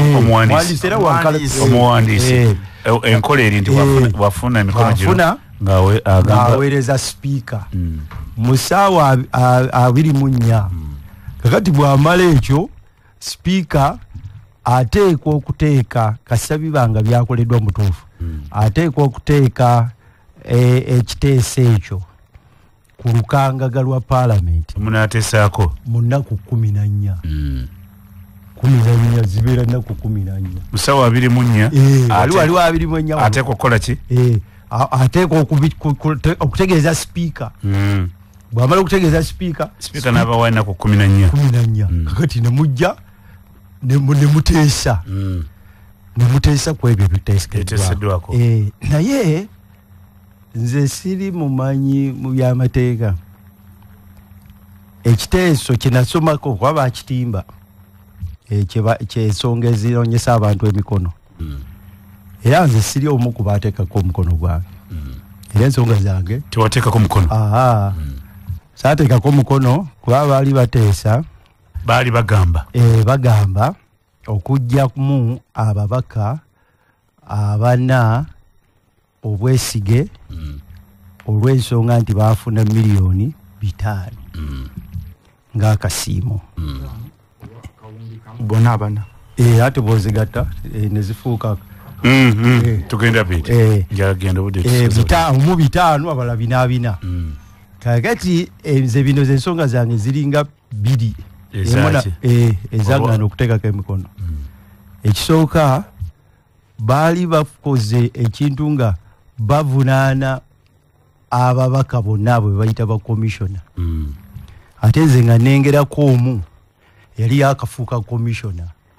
A: omuwandiisi enkola eri nti wafuna emikono gino
B: ng'aweereza sipiika mu ssaawa 24 kakati bw'amala ekyo sipiika ateekwa okuteeka kasita bibanga byakoleddwa mutuufu ateekwa okuteeka ekiteeso ekyo ku lukangaga lwa paalamenti
A: munaateesaako
B: mu nnaku 14 14 zibeera nnaku 14
A: mu ssaawa 24
B: waliwo 24
A: ateekwa okukola ki
B: ateekwa okutegeeza sipiika bw'amala okutegeeza sipiika
A: n'abawa ennaku 14
B: kakati nemujja nemuteesa ku ebyo biteeseddwako naye nze siri mumanyi mu byamateeka ekiteeso kyenasomako kuba bakitimba kyensonga ezironyesa abantu emikono era nze siri omu ku baateekako omukono gwange era ensonga zange
A: tewateekako mukono
B: saateekako omukono kuba baali bateesa
A: baali
B: bagamba okugjamu ababaka abana obwesige olw'ensonga nti baafuna miliyoni 5 ng'akasiimo
C: bona abana
B: ate bwozigatta nezifuuka
A: tugenda
B: mu 5 abala 4 kakati nze bino zensonga zange ziringa 2 ezagana okuteekako emikono ekisooka baali bakoze ekintu nga bavunaana ababaka bonna abo bebayita bakomishona ate nze nga nengerako omu yali yakafuuka komishona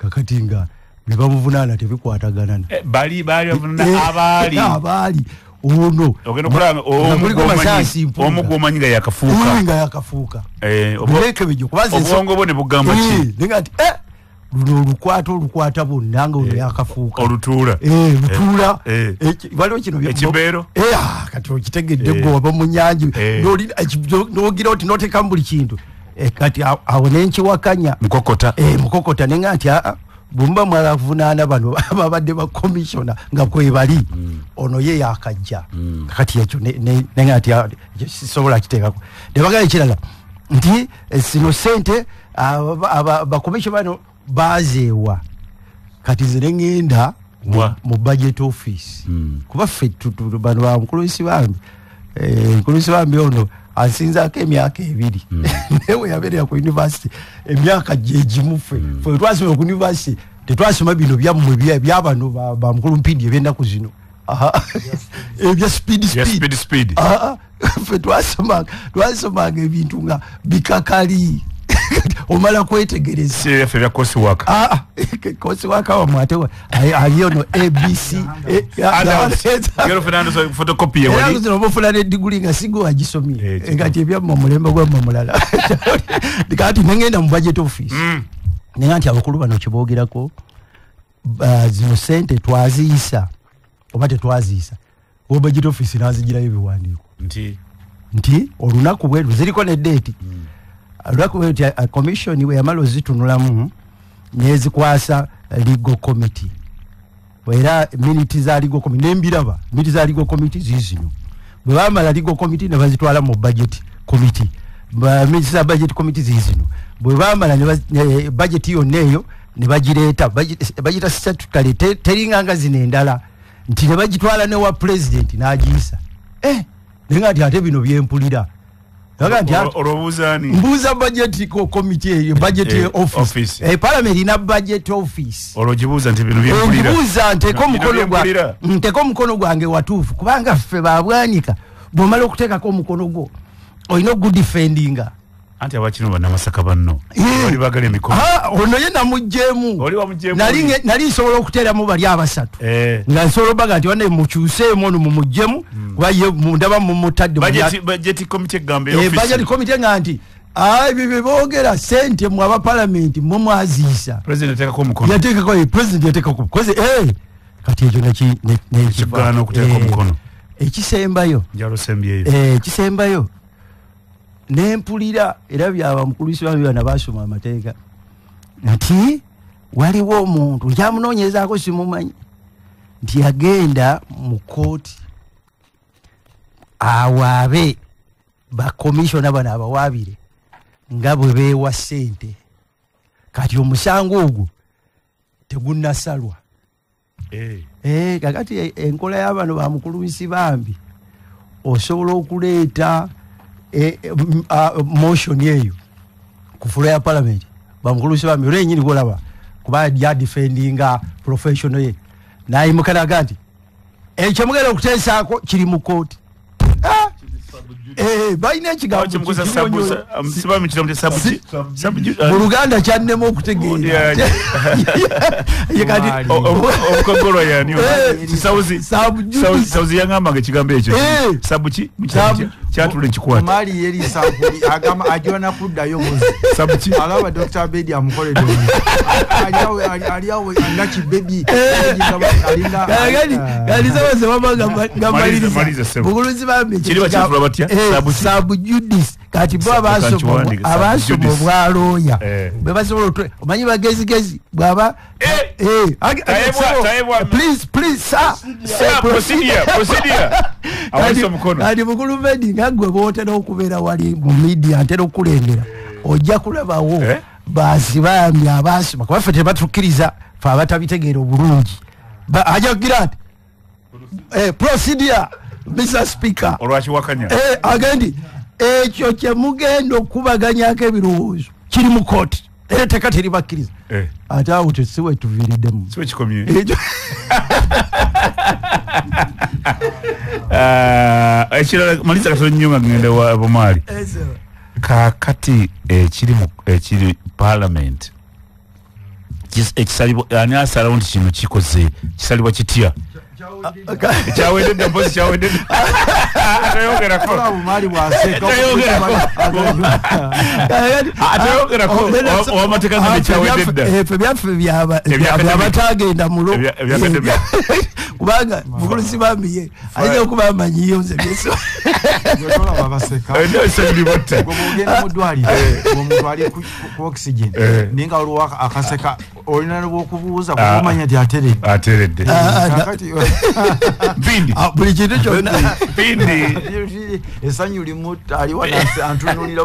B: kakati nga bebamuvunana tebikwatagana
A: bali abali
B: ono
A: ogenda kulanga omugoma nyinga yakafuuka
B: obuleke bijo kubaze
A: obwongo bone bugamba ki
B: ngati luno olukwata bonna nga ono yakafuuka
A: olutuula
B: lutuula waliwo kino
A: ekibeero
B: kati okitegedde gwe waba mu nyanja n'ogira oti n'oteekamu buli kintu kati awo nenkiwakanya mukokota nenga nti bumba mwalavunaana bano babadde ba commissioner nga kwebali ono ye yakajja kati ekyo nenga nti sisobola kiteekako nebagaa ekirala nti sino sente ba commissioner bano bazeewa kati nze nengenda mu budget office kuba ffe bano ba mukulusi bambi ono ansinzaako emyaka 2 newe yabeerera ku university emyaka gyegimu ffe twasoma ku university tetwasoma bino byammwe byabano ba mukulu mpindi ebyenda ku zino ebya speed ffe twasomanga ebintu nga bikakali omala kwetegereza
A: ffe bya
B: kosiwaka wamwatewa aliyono abc obufuna nediguli nga sigo wagisomire ngati ebyamma omulembe gwamma mulala kati nengenda mu budget office nenga nti abakulu bano kyeboogerako zino sente twaziyisa oba tetwaziyisa oba budget office nazigirayo ebiwandiiko nti olunaku bweru ziriko ne date olunaku commission we yamala ozitunulamu nezikwasa legal committee era minutes za legal committee nembiraba minutes za legal committee zizino bwe bamala legal committee ne bazitwala mu budget committee minutes za budget committee zizino bwe bamala budget yonna eyo ne bagireeta bagita statutary teringanga zino endala nti ne bagitwala ne wa president n'agiyisa nenga nti ate bino byempulira mbuza budget committee budget office parliament ina budget office
A: olojibuza nti bino byempulira
B: mbuza nteko mukono gwange watuufu kubanga ffe babwanika bwomala okuteekako omukono gwo olina good defendinga
A: anti abakino bana masaka banno bali bagala emikono
B: ono ye namujjeemu nali nsobola okuteeramu bali abasatu nga nsobola baga nti wane mukyuseemu ono mumujjeemu kuba ye ndaba mumutadde
A: budget committee gambe office
B: budget committee nga nti ebyo bye boogera sente mu abapalamenti mumwaziisa
A: president yateekako omukono
B: president yateekako koze kati ekyo
A: nekigana okuteeka omukono
B: ekisembayo ekisembayo nempulira era byaba mukulusi bambi bana basoma amateeka nti waliwo omuntu nkyamunoonyezaako simumanyi nti yagenda mu kooti awaabe bakomishona bano abawaabire nga bwe beewa ssente kati omusango ogwo tegunnasalwa kakati enkola y'abano bamukulusi bambi osobola okuleeta motion yeyo ku floor ya parliament bamukulusi bambi olwenyini golaba kuba ya defendinga professional ye naye mukalaga nti ekyo mugenda okuteesaako kiri mu kooti balina ekigambo mu Luganda kyannema okutegeera
A: omukogolwa yani sauzi yangambanga ekigambo ekyo sabuki kyatula ekikwata
C: mali yeri sampuli agamba ajona kuddayo muzi
A: sabuki
C: alaba Dr. Bedi amukoledde aliawo angachi baby alinda
B: galizabaze babaga buguluzi bambi
A: kiriba kyatula batya
B: sabu judis kati bo abasoma obwaloya bwe basobola omanyi bagezigezi bwaba please sir procedure awaliso mukono kati mukulu Bedi ngagwe bootera okubeera wali mu media ntera okulengera ojja kulabawo baasi bambi abasoma kuba ffe tebatukkiriza fe abatabitegeera obulungi ajja kugira nti procedure Mr. Speaker
A: olwaki wakanya
B: agendi ekyo kyemugenda okubaganyako ebirowoozo kiri mu kooti era teka teribakkiriza ate awo tesiwe tuviiriddemu
A: siwe kikomye ekirala maliza katono nnyo nga ngenda wa Bumaali kakati ekiri parliament ekisalibwa ani asalawo nti kino kikoze kisalibwa kitya kyawedde mpozi kyawedde atayogerako owamateeka nga nekyawedde
B: efe byaffe byabatagenda mulo kubanga bukulusi bambiye ayinza okuba amanyiyo nze byeso
C: ogenda mu ddwaliro omuntu ali ku oxygen ninga waliwo akaseka olina n'okubuuza kumanya nti ateredde
A: Bindi
B: buli kintu kyonna
A: Bindi
C: esanyu limu aliwo antunulira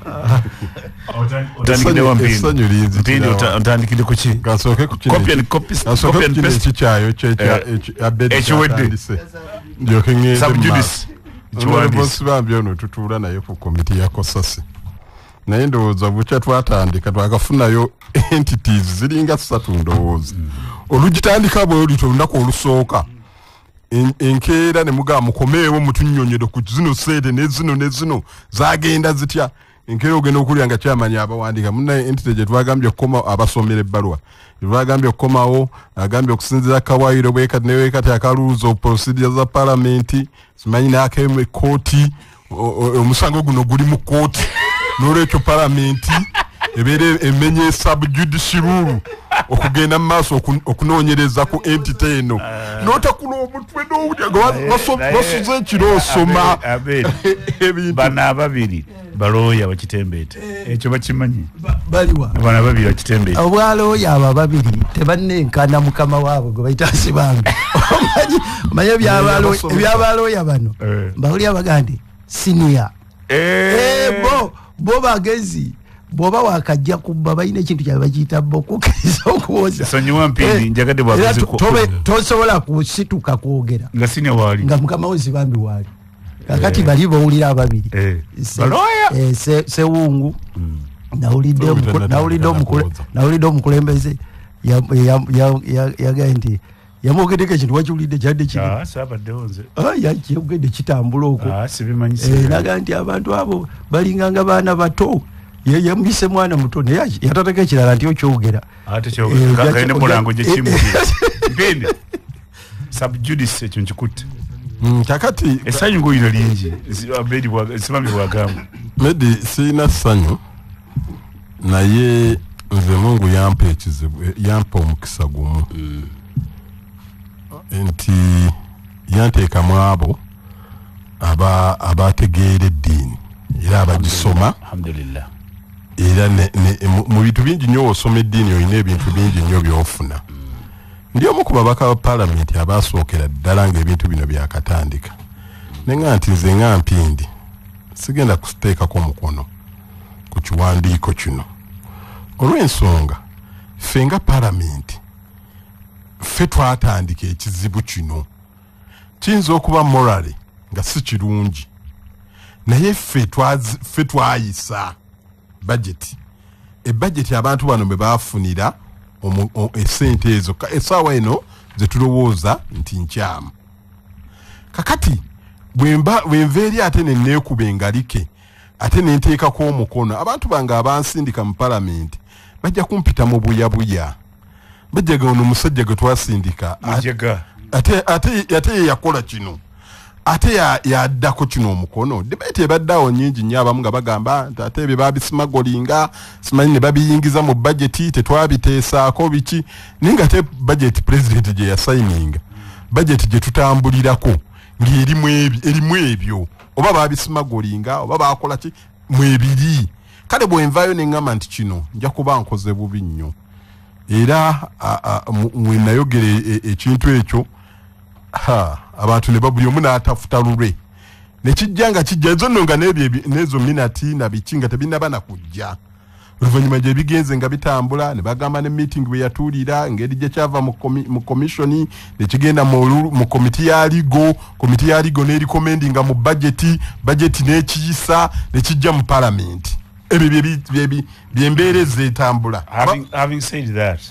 A: otandikire ku ki
D: gasooke ku kino kyayo
A: ekiwedde
D: ndyoke ngende
A: Subjudice
D: bosi bambi ono tutuula naye ku komiti ya Kosasi naye ndowooza bukya twatandika twakafunayo entities ziringa 3 ndowooza olugitandika bwe olito olunaku olusooka enkeera ne mugamba mukomeewo mutunnyonyere ku zino seede ne zino zagenda zitya enkeera ogenda okulya nga kyamanya abawandiika munnaye entity gye twagambye okukoma abasomera ebbaluwa twagambye okukomawo agambye okusinziira kawaayiro bwekati newekati akaluuzo procedure za palamenti simanyi n'akemu ekkooti omusango guno guli mu kkooti n'olwekyo palamenti ebeera emenye subjudice rule okugenda mu maaso okunoonyereza ku entity eno n'otakula omutwe n'owulya ekiro osoma
A: ebintu bana ababiri balooya bakitembeete ekyo bakimanyi
B: baliwa
A: bana ababiri bakitembeete
B: obwalooya abo ababiri tebannenkana mukama waabwe gwe bayita Sibange omanyi ebyabalooya bano mbawulira bagandi senior bo bagezi bwoba wakajja kubba balina ekintu kyabe bakiyita bokukiriza okuwoza
A: sonyiwa mpindi njagadde bwagezi
B: tosobola kusituka kwogera
A: nga sine waali nga
B: mukama we Sibambi waali kakati bali bawulira ababiri Sewungu nawulidde omukulembeze yagaye nti yamwogeddeko ekintu wakiwulidde kyadde yakiyogedde kitambula okwo naga nti abantu abo balinganga baana bato yamuyise mwana muto naye yatateka ekirala nti okyogera
A: kagende mulango gyekimukira mpindi subjudice ekyo nkikutte
D: kakati
A: essanyu ng'olina lingi Sibambi bwagamba
D: medi siina ssanyu naye nze Mungu yampa ekizibu yampa omukisa gumu nti yanteekamu abo abategeera eddiini era abagisoma
A: alhamdulillah
D: era mu bintu bingi nnyo osoma eddiini olina ebintu bingi nnyo by'ofuna ndi omu ku babaka ba palamenti abaasookera ddala ng'ebintu bino byakatandika nenga nti nze nga Mpindi sigenda kuteekako omukono ku kiwandiiko kino olw'ensonga ffe nga palamenti ffe twatandika ekizibu kino kiyinza okuba morale nga si kirungi naye ffe twayisa budget ebudget abantu bano bwe baafunira esente ezo essaawa eno ze tulowooza nti nkyamu kakati bwenva eri ate neneekuba engalike ate nenteekako omukono abantu bange abansindika mu palamenti bajja kumpita mu buyabuya bajjaga ono omusajja gwe twasindika ate yeyakola kino ate yaddako kino omukono debate ebaddeawo nyingi nnyo abamu nga bagamba nti ate ebyo babisimagolinga simanyi ne babiyingiza mu budgeti tetwabiteesaako biki naye nga ate budget president gye yasayininga budget gye tutambulirako ng'erimu ebyo oba babisimagolinga oba bakola ki mwebiri kale bwenvayo neŋŋamba nti kino nja kuba nkoze bubi nnyo era mwenayogera ekintu ekyo abantu ne babuli omu n'atafuta lulwe nekijja nga kijja ezo nno nga n'ezo minati nabiki nga tebinaba na kujja oluvannyuma gye bigenze nga bitambula ne bagamba ne meeting bwe yatuulira engeri gye kyava mu komishoni nekigenda mu komiti ya ligo n'erikomendinga mu bajeti n'ekiyisa nekijja mu palamenti ebyo byembeera ez'etambula
A: having said that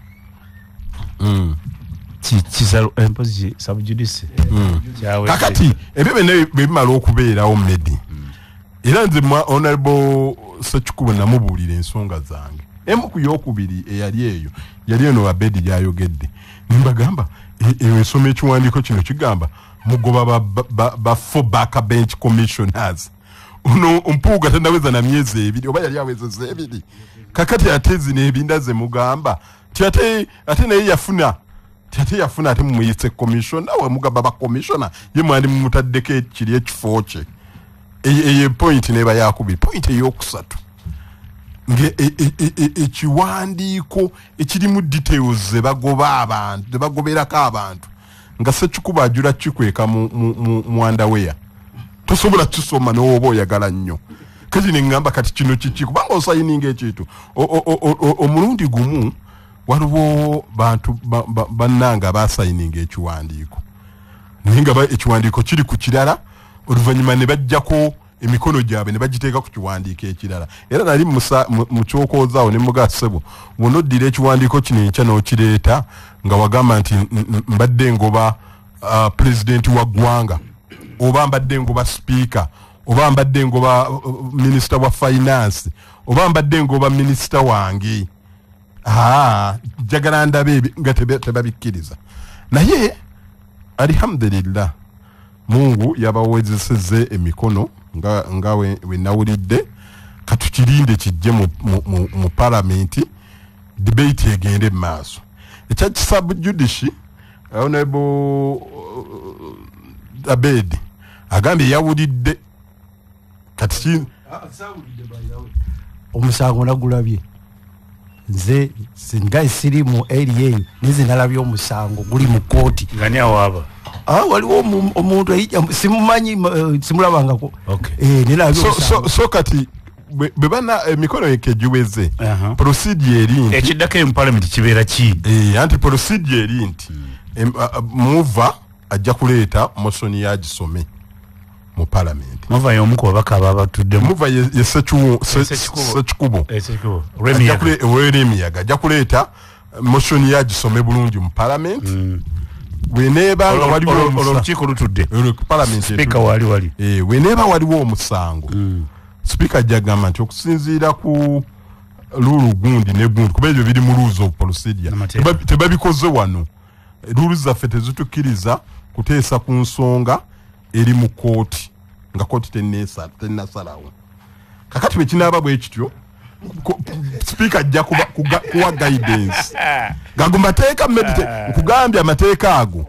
A: empozi subjudice
D: kakati ebyo byonna bimala okubeerawo Medi era nze honorable Sekikubo namubuulira ensonga zange emu ku yokubiri eyali eyo yali eno Abedi gyayogedde nimbagamba ensoma ekiwandiiko kino kigamba mugoba ba four backbench commissioners uno mpuuga tannaweza na myezi ebiri oba yali awezeza ebiri kakati ate zino ebindaze mugamba ate naye yafuna ate mumuyise commissioner we mugamba ba commissioner ye mwandi mumutaddeko ekiri ekifo kye eye point neba yakubiri point eyokusatu nge ekiwandiiko ekirimu details zebagoberako abantu nga Ssekikubo ajula kikweka mu underwear tosobola kisoma n'oba oyagala nnyo kati nengamba kati kino kiki kubanga osayininga ekintu omulundi gumu waliwo bantu bannanga basayininga ekiwandiiko naye nga ekiwandiiko kiri ku kirala oluvannyuma ne bajjako emikono gyabwe ne bagiteeka ku kiwandiiko ekirala era nali mu kyokoozaawo ne mugasebo bw'onoddira ekiwandiiko kino enkya n'okireeta nga wagamba nti mbadde ngoba pulezidenti wa ggwanga oba mbadde ngoba sipiika oba mbadde ngoba minisita wa finance oba mbadde ngoba minisita wange njagala ndabe nga tebabikkiriza naye alhamdulillah Mungu yabawezesezze emikono nga we nawulidde katukirinde kijje mu parliament debate egende maaso ekya judici honorable Abedi agambye yawulidde kati
B: omusango nagulabye nze singa siri mu area nizi nalabye omusango guli mu kooti
A: ngani awaba
B: waliwo omuntu simumanyi simulabangako
D: so kati bebana emikono ekejuweze procedure eri
A: ekiddako mu parliament kibeera ki
D: anti procedure eri nti muva ajja kuleeta motion yagisome mu parliament
A: muva y'omuku babaka ababatudde
D: muva ye Ssekikubo Remiyaga ajja kuleeta motion yagisome bulungi mu parliament weneba nga waliwo
A: olukiiko lutudde
D: parliament
A: speaker wali
D: weneba waliwo omusango speaker jagamba nti okusinziira ku lulu gundi ne gundi kuba ebyo biri mu rules of procedure tebabikoze wano rules zaffe tezitukiriza kuteesa ku nsonga eri mu kooti nga kooti tennasalawo kakati bwekinaaba bwe kityo speaker ajja kuwa guidance gagumba teeka nkugambye amateeka ago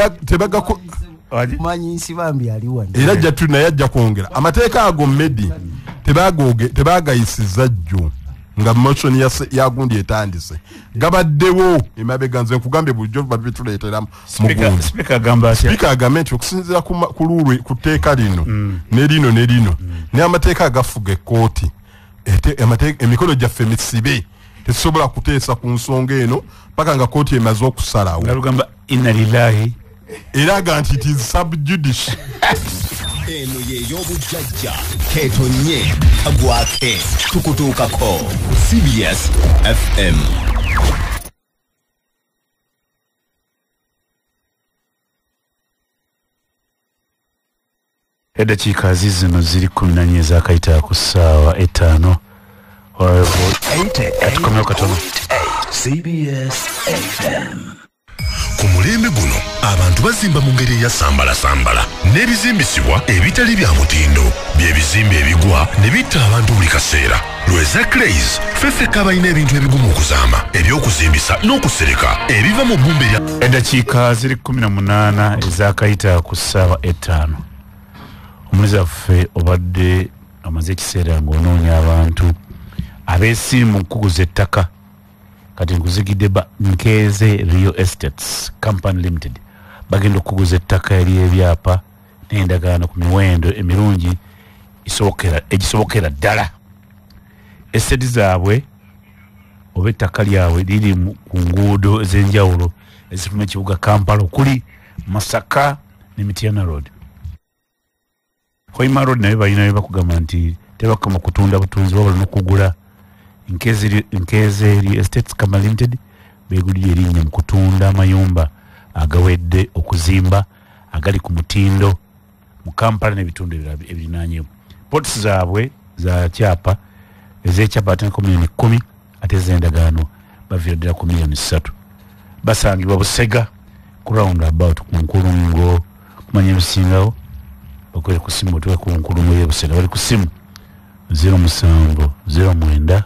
B: manyinsi bambi aliwa
D: era jjatu naye ajja kwongera amateeka ago medi tebagayisiza jjo nga motion yagundi etandise gabaddewo emabega nze nkugambye bulijjo babituleetera mugundi speaker agambye nti okusinziira ku lulwe ku tteeka lino ne lino ne amateeka agafuga ekkooti emikono gyaffe misibe tetusobola kuteesa ku nsonga eno paka nga kooti emaze okusalawo
A: nalugamba inna lillahi
D: eraga nti it is subjudice
E: eno y'ey'obujjajja keetonye kagwake tukutuukako CBS FM.
A: Eddakiika zino ziri 14 ezakayita ku ssaawa 5 atukomyewo katono.
E: CBS FM.
F: Ku mulembe guno abantu bazimba mu ngeri ya sambala n'ebizimbisibwa ebitali bya mutindo by'ebizimbe ebigwa ne bitta abantu buli kaseera. Lweza Clays feffeka abalina ebintu ebigumu okuzamba ebyokuzimbisa n'okusereka ebiva mu bbumbe lya
A: eddakiika ziri 18 ezakayita ku ssaawa 5. Omulizi waffe obadde amaze ekiseera ng'onoonya abantu abeesimu okuguza ettaka kati nkuzigidde Nkeze Real Estates Company Limited bagenda okuguza ettaka eri ebyapa n'endagaano ku miwendo emirungi egisobokera ddala. Estate zaabwe oba ettaka lyabwe liri ku nguudo ez'enjawulo ezifuna ekibuga Kampala okuli Masaka ne Mityana Road. Hoima Road naye balina bye bakugamba nti tebakoma kutunda butunzi wabula n'okugula. Nkeze Real Estates Company Limited begulira erinnya mu kutunda amayumba agawedde okuzimba agali ku mutindo mu Kampala n'ebitundu ebirinaanyeewo. Pots zaabwe za kyapa ez'ekyapa ate $10,000 ateze endagaano baviradira ku million 3 basangibwa Busega ku round about ku nkulungo kumanya bisingawo bakwere ku simu tuwe ku nkulungo ye Busega bali ku simu 0709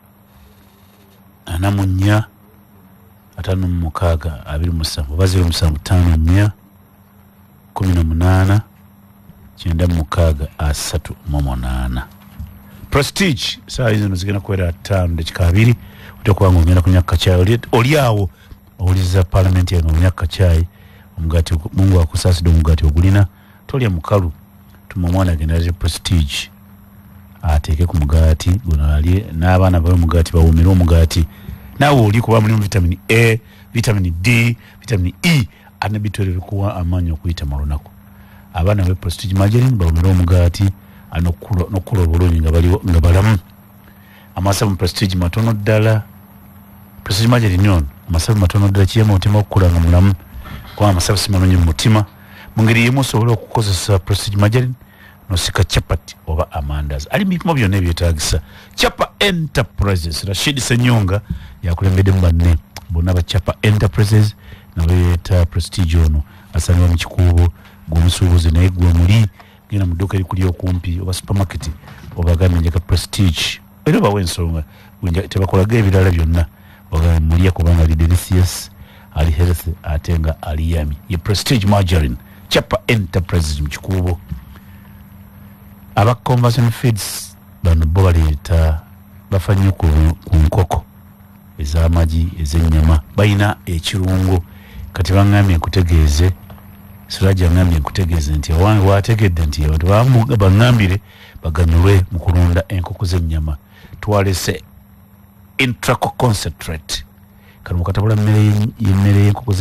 A: anamunya atano mukaga abiri musanvu baziro musanvu tano nya 18 kyenda mukaga asatu momonana Prestige saa hizo nzigena kwera 5 dakika 2 utakuwa ngomera kunyaka chai oliawo oliza parliament ya ngomera chai omugati Mungu akusasi do mugati ogulina tolya mukalu tumomwana generaje Prestige ateke ku mugati gunali n'abaana bali mugati bawumira omugati nawo oli kuba mulimu vitamin A vitamin D vitamin E anabitwere kuwa amanyo kuyita malonako abana be Prestige margarine bawumira omugati nokulo bulungi nga balamu amasabu Prestige matono ddala Prestige margarine nyon amasabu matono ddala kiyama otima okukulanga mulamu kwa amasabu simalonyi mu mutima mu ngeri yemu osobola okukozesa Prestige margarine nosika chapati oba amandazi ali mipimo byonna ebyetaagisa Chapa Enterprises Rashid Senyonga yakulembedde mu banne bonna ba Chapa Enterprises nabeeta Prestige ono asangibwa mu kikuubo gw'omusuubuzi naye gwe muli genda mu dduuka erikuli okumpi oba supermarket oba gambye njaka Prestige era bawa ensonga tebakolaga ebirala byonna oba mulya kubanga ali delicious ali health ate nga ali yami ye Prestige margarine Chapa Enterprises mu kikuubo aba Conversion Feeds bano bo baleeta bafa nnyo ku nkoko ez'amagi ez'ennyama balina ekirungo kati baŋŋambye nkutegeeze Siraja ngambye nkutegeeze nti awange wategedde nti abantu baŋŋambire baganyulwe mu kulunda enkoko z'ennyama twalese Intraco concentrate kali mu katabula mmere y'enkoko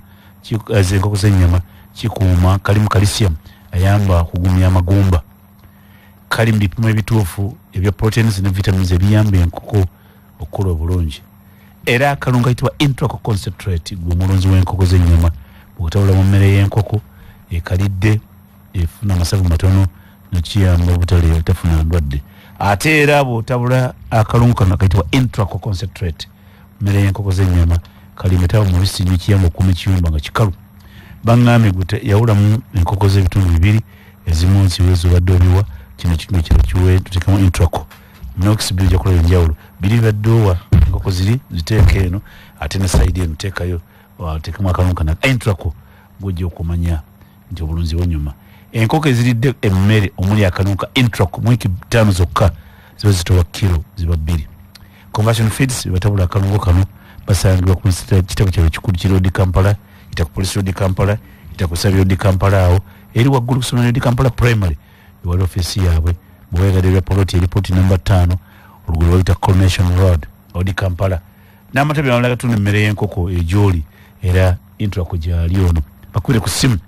A: z'ennyama kikuuma kalimu calcium ayamba kugumya amagumba kali mu bipimo ebituufu ebya proteins ne vitamins ebiyamba enkoko okukula obulungi era akalungo kayitibwa Intraco concentrate gwe mulunzi w'enkoko z'ennyama bw'otabula mu mmere y'enkoko ekalidde efuna amasavu matono nekiyamba obutale etafuna ndwadde ate era bw'otabula akalungo kano kayitibwa Intraco concentrate mmere y'enkoko z'ennyama kalimetawo mubisi nnyo kiyamba okuuma ekiyumba nga kikalu baŋŋambye gwe yawulamu enkoko z'ebitundu bibiri ezimu nsiwezo obadde obiwa kino kitundu kiro kiwe tutekamu Intraco nox biri jakola enjawulo biri baddowa enkoko ziri ziteeka eno ate ne side eno teekayo watekamu akalungo kana Intraco gujja okumanya nti obulunzi bwonyuma enkoko eziridde emmere omuli akalungo Intraco mu wiki 5 zokka ziba zitowa kilo ziba 2 Conversion Feeds batabula akalungo kano basangibwa ku kitabo kyabwe kikulu ki Road Kampala itaku Police Road Kampala itaku Sabi Road Kampala awo eri waggulu kusoma Road Kampala Primary wali ofisi yaabwe bwegadde poloti report number 5 oluguudo lwayita Coronation Road Road Kampala n'amatabi amalaga tuna emmere y'enkoko ejoli era Intraco gyali ono bakwire ku simu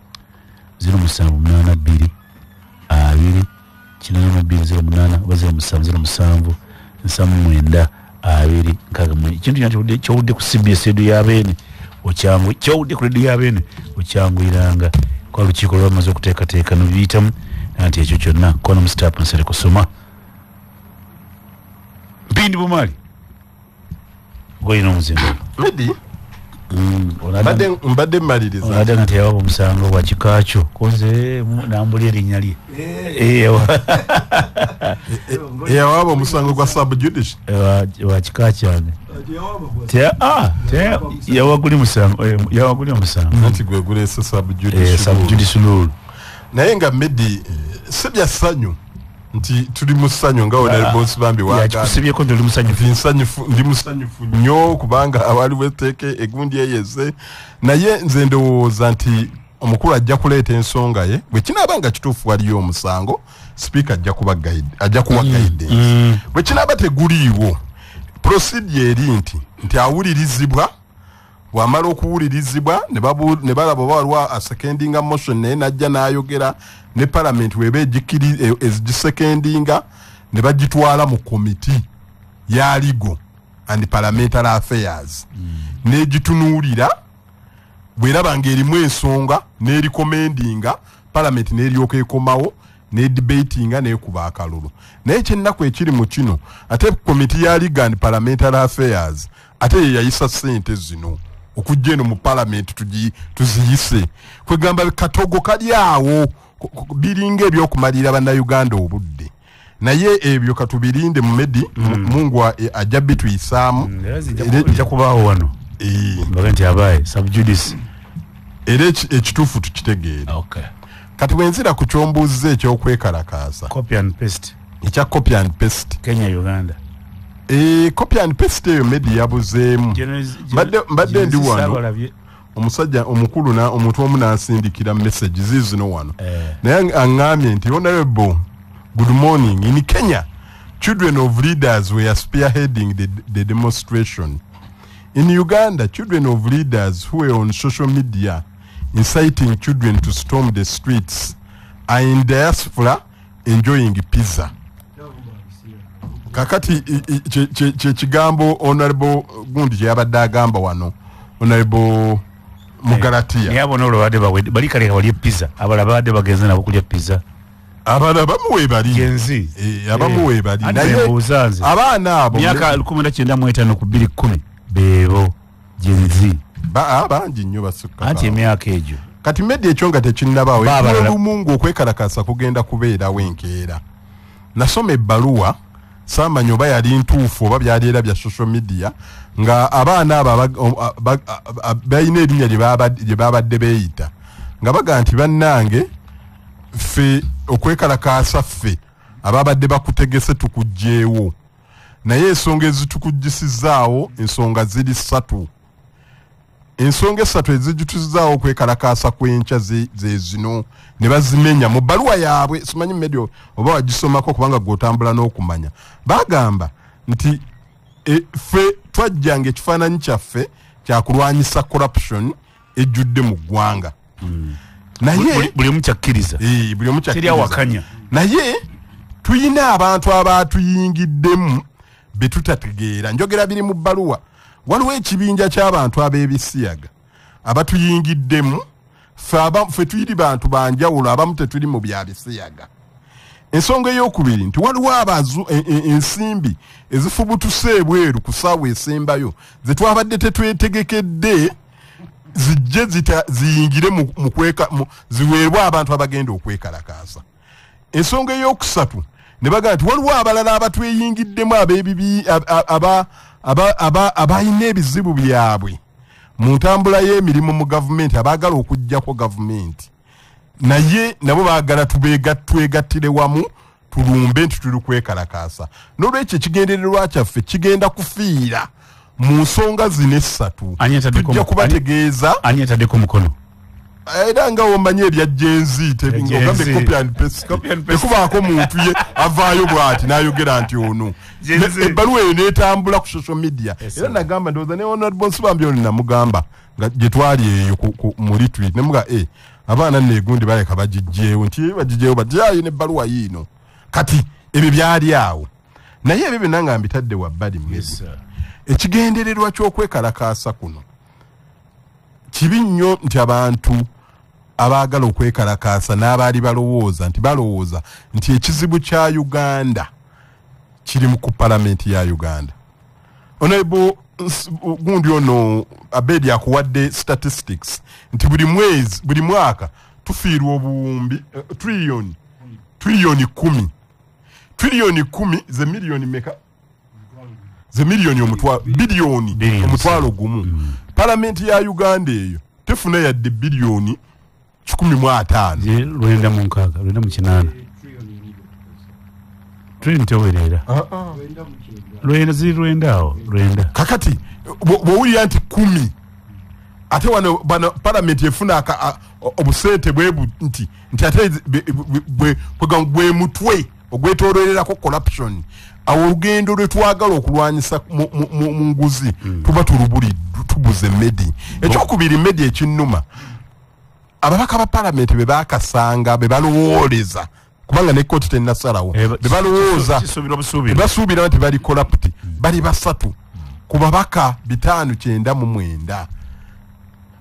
A: 0782 2 08 07 07 2 ekintu kyowudde ku CBS edu yabeene okyangu kyowudde ku redio yabeene okyanguyiranga kwa lukiiko lwamaze okuteekateeka nobiyitamu nanti ekyo kyonna kona mustapa nsere kusoma mpindi bumali goyina omuzingo
D: Medi mbadde mmaliriza
A: olada nga teyawaba omusango bwa kikaakyo konze nambuli erinnya lye
D: yawaba omusango gwa subjudice
A: wa kika kyange yawaguli musango yawaguli omusango
D: nti gwe guleese
A: subjudice rule
D: naye nga Medi sebya ssanyu nti tuli mu ssanyu nga Honorable Bonsi Bambi
A: yakikusibyeko nti oli musanyufu
D: ndi musanyufu nnyo kubanga abaaliwo etteeka egundi eyeze naye nze ndowooza nti omukulu ajja kuleeta ensonga ye bwe kinaaba nga kituufu waliyo omusango sipiika ajja kuwa guidance bwe kinaaba teguliiwo procedure eri nti awulirizibwa bw'amala okuwulirizibwa ne balaba oba waliwo asekendinga motion naye najja n'ayogera ne parliament weba egisekendinga ne bagitwala mu komiti ya legal and parliamentary affairs n'egitunuulira bw'eraba ng'erimu ensonga n'erikomendinga parliament n'eryoka ekomawo ne debatinga ne kuba akalulu naye kyennaku ekiri mu kino ate committee ya Legal and Parliamentary Affairs ate yayisa sente zino okujja eno mu parliament tuziyise kwegamba katogo kali awo biringa ebyokumalira bannayuganda obudde naye ebyo katubirinde mu medi Mungu ajja bituyisaamu
A: ejja kubaawo wano bagenti abaye subjudice
D: era ekituufu tukitegeera kati bwenzira ku kyombuuza ekyokwekalakaasa
A: copy and paste
D: ekya copy and paste
A: Kenya Uganda
D: copy and paste eyo medi yabuzeemu mbadde ndi wano omusajja omukulu omuntu omu n'asindikira message zizino wano naye aŋŋambye nti honorable good morning in Kenya children of leaders were spearheading the demonstration. In Uganda, children of leaders who were on social media inciting children to storm the streets are in diaspora enjoying pizza. Kakati kigambo honorable gundi kyabadde agamba wano honorable Mugaratia.
A: Yabo no lwade bali kale wali pizza abala bade bagenze nabo kulya pizza.
D: Abana bamuwe bali
A: genzi
D: abamuwe bali
A: naye buzanze
D: abana abo
A: myaka 19 ku 210 bebo genzi
D: bangi nnyo basukka
A: ati emyaka ejo
D: kati media ekyonga tekinnabawo olumungu okwekalakasa kugenda kubeerawo enkeera nasoma ebbaluwa samanya oba yali ntuufu oba byaleera bya social media nga abaana abo balina erinnya lye babadde beeyita nga baga nti bannange ffe okwekalakaasa ffe ababadde bakutegese tukugjeewo naye ensonga ezitukuggisizaawo ensonga ziri 3 ensonga 3 ezijutuzaawo okwekalakaasa kw'enkya ze zino ne bazimenya mu bbaluwa yaabwe simanyi medio oba wagisomako kubanga gw'otambula n'okumanya bagamba nti ffe twajjanga ekifaananyi kyaffe kyakulwanyisa corruption ejjudde mu ggwanga naye
A: buli mukyakkiriza
D: buli mukyakkiriza
A: wakanya
D: naye tuyina abantu abatuyingiddemu betutategeera njogera biri mu bbaluwa waliwo ekibinja ky'abantu ab'ebisiyaga abatuyingiddemu ffe tuyiri bantu banjawulo abamu tetuli mu bya bisiyaga ensonga ey'okubiri nti waliwo ensimbi ezifubutuse ebweru ku ssaawa esembayo ze twabadde tetwetegekedde zijje ziyingire ziweebwa abantu abagenda okwekalakaasa ensonga ey'okusatu ne bagaa nti waliwo abalala abatweyingiddemu ab'ebibi abalina ebizibu byabwe mu ntambula y'emirimu mu gavumenti abaagala okuggyako gavumenti naye nabo baagala twegattire wamu tulumbe nti tuli kwekalakaasa n'olwekyo ekigendererwa kyaffe kigenda kufiira mu nsonga zino 3 tujja kubategeeza
A: ani ataddeko mukono
D: era nga omanyi ebya genzi tebingogambe copy and paste tekubaako muntu ye avaayo bw'ati n'ayogera nti ono ebbaluwa eyo n'etambula ku social media era nagamba ndowooza ne honorable Nsibambi ono namugamba nga gye twali eyo mu retreat nemuga abaana neegundi baleka bagijjeewo nti bagijjeewo bajjayo n'ebbaluwa yiino kati ebyo byali awo naye ebyo byonna nga mbitadde wabbali mmezi ekigendererwa ky'okwekalakaasa kuno kibi nnyo nti abantu abaagala okwekalakaasa n'abaali balowooza nti ekizibu kya Uganda kiri mu ku palamenti ya Uganda. Honorable gundi ono Abedi akuwadde statistics nti buli mwaka tufiirwa obuwumbi trillion 10 ze milioni meka ze milioni bilioni omutwalo gumu palamenti ya Uganda eyo tefuna yadde bilioni 15
A: lwenda mu nkaaga lwenda mu kinaana trillion tewerera lwenda
D: kakati bwowulira nti 10 ate wano palamenti efuna obusente bwebu nti ate bwe mutwe ogwetolererako corruption awo olugendo lwe twagala okulwanyisa mu nguzi tuba tubuze medi ekyokubiri medi ekinnuma ababaka ba palamenti be bakasanga be balowooleza kubanga ne kooti tennasalawo be balowooza basuubira nti bali corrupt bali 3 ku babaka 599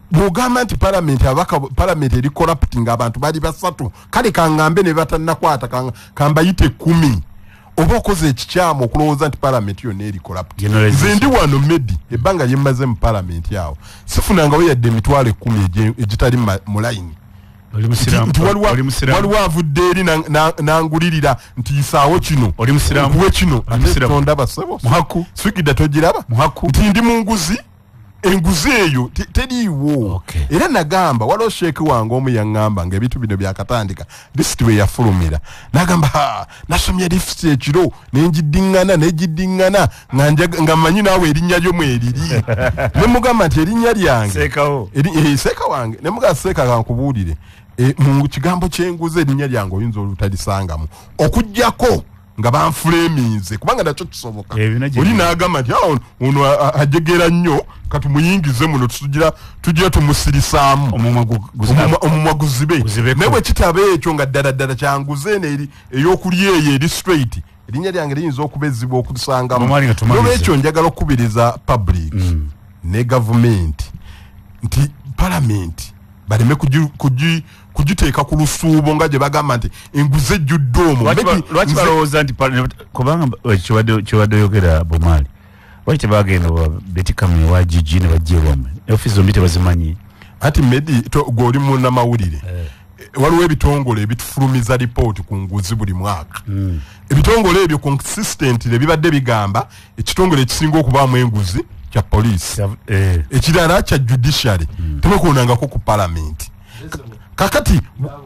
D: bwogamba nti parliament eri corrupting abantu bali basatu kale kangambe ne batannakwata kambayite 10 oba okoze ekikyamu okulowooza nti parliament yonna eri corrupt nze ndi wano medi ebbanga lyemmaze mu parliament yawo sifunangawo yadde emitwalo 10 egitali mu layini waliwo avudde eri nangulirira nti isaawo kino okuwe kino tondaba sebo swigida togiraba nti ndi mu nguzi enguzi eyo teriiwo era nagamba waliwo sheeki wange omu yaŋŋamba ngaebintu bino byakatandika disiti we yafulumira nagamba nasomye lifiti ekiro nengidiŋŋana negiddiŋŋana nga mmanyi naawe erinnya lyomu eriri nemugamba nti erinnya lyange seeka wange nemugamba seeka kankubuulire mu kigambo ky'enguzi erinnya lyange oyinza olutalisangamu okujjako nga banfuleminze kubanga nakyo kisoboka oli n'agamba nti ono ajegera nnyo katumuyingize muno tugira tumusirisaamu omumwa guzibe naye bwe kitaba ekyo nga ddala kyanguze eno ey'okulya eyo eri straight erinnya lyange liyinza okuba ezibu okulisangamu olwekyo njagala okukubiriza public ne gavumenti nti palamenti baleme kugiteeka ku lusuubo nga gye bagamba nti enguzi ejjudde omwo
A: lwaki balowooza nti kubanga kyobadde oyogera Bomali lwaki tebagenda betikamu ewa gigi ne bajja ewammwe ofiisi zombi tebazimanyi
D: ati medi gw'oli munnamawulire waliwo ebitongole ebitufulumiza lipooti ku nguzi buli mwaka ebitongole ebyo consistently bibadde bigamba ekitongole ekisinga okubaamu enguzi kya poliisi ekirala kya judiciary tebakuonangako ku palamenti kakati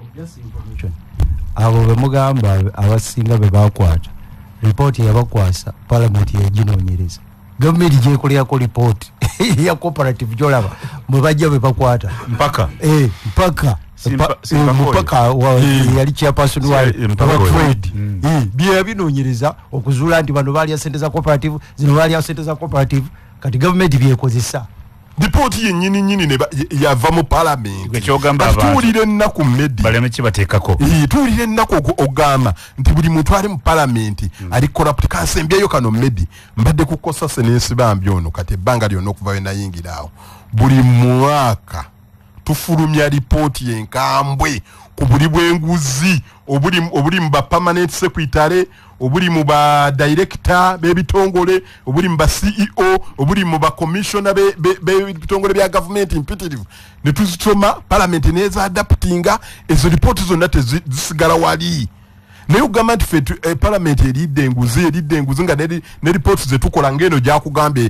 B: abo bemugamba abasinga bebakwata ripooti yabakwasa palamenti yeginoonyereza gavumenti gyekolerako ripooti ya cooperative gyolaba bwe bajja bebakwata mpaka yali chairperson wa trade byebinoonyereza okuzuula nti bano balya sente za cooperative zino balya sente za cooperative kati gavumenti byekozesa
D: lipooti yennyini yava mu palamenti tuwulire ennaku medi tuwulire ennaku ogamba nti buli muntu ali mu palamenti ali corrupt kansembyayo kano medi mbadde kukosa senensi bambi ono kati ebbanga lyonna okuva we nayingira awo buli mwaka tufulumya lipooti enkambwe ku buli bw'enguzi obuli mu ba permanent secretary obuli mu ba director b'ebitongole obuli mu ba CEO obuli mu ba commissioner b'ebitongole bya government imperative ne tuzitoma parliament neza adaptinga ezo report zonna tezisigala wali naye ugamba nti fe parliament eridde enguzi nga ne report zetukola ng'eno gyakugambe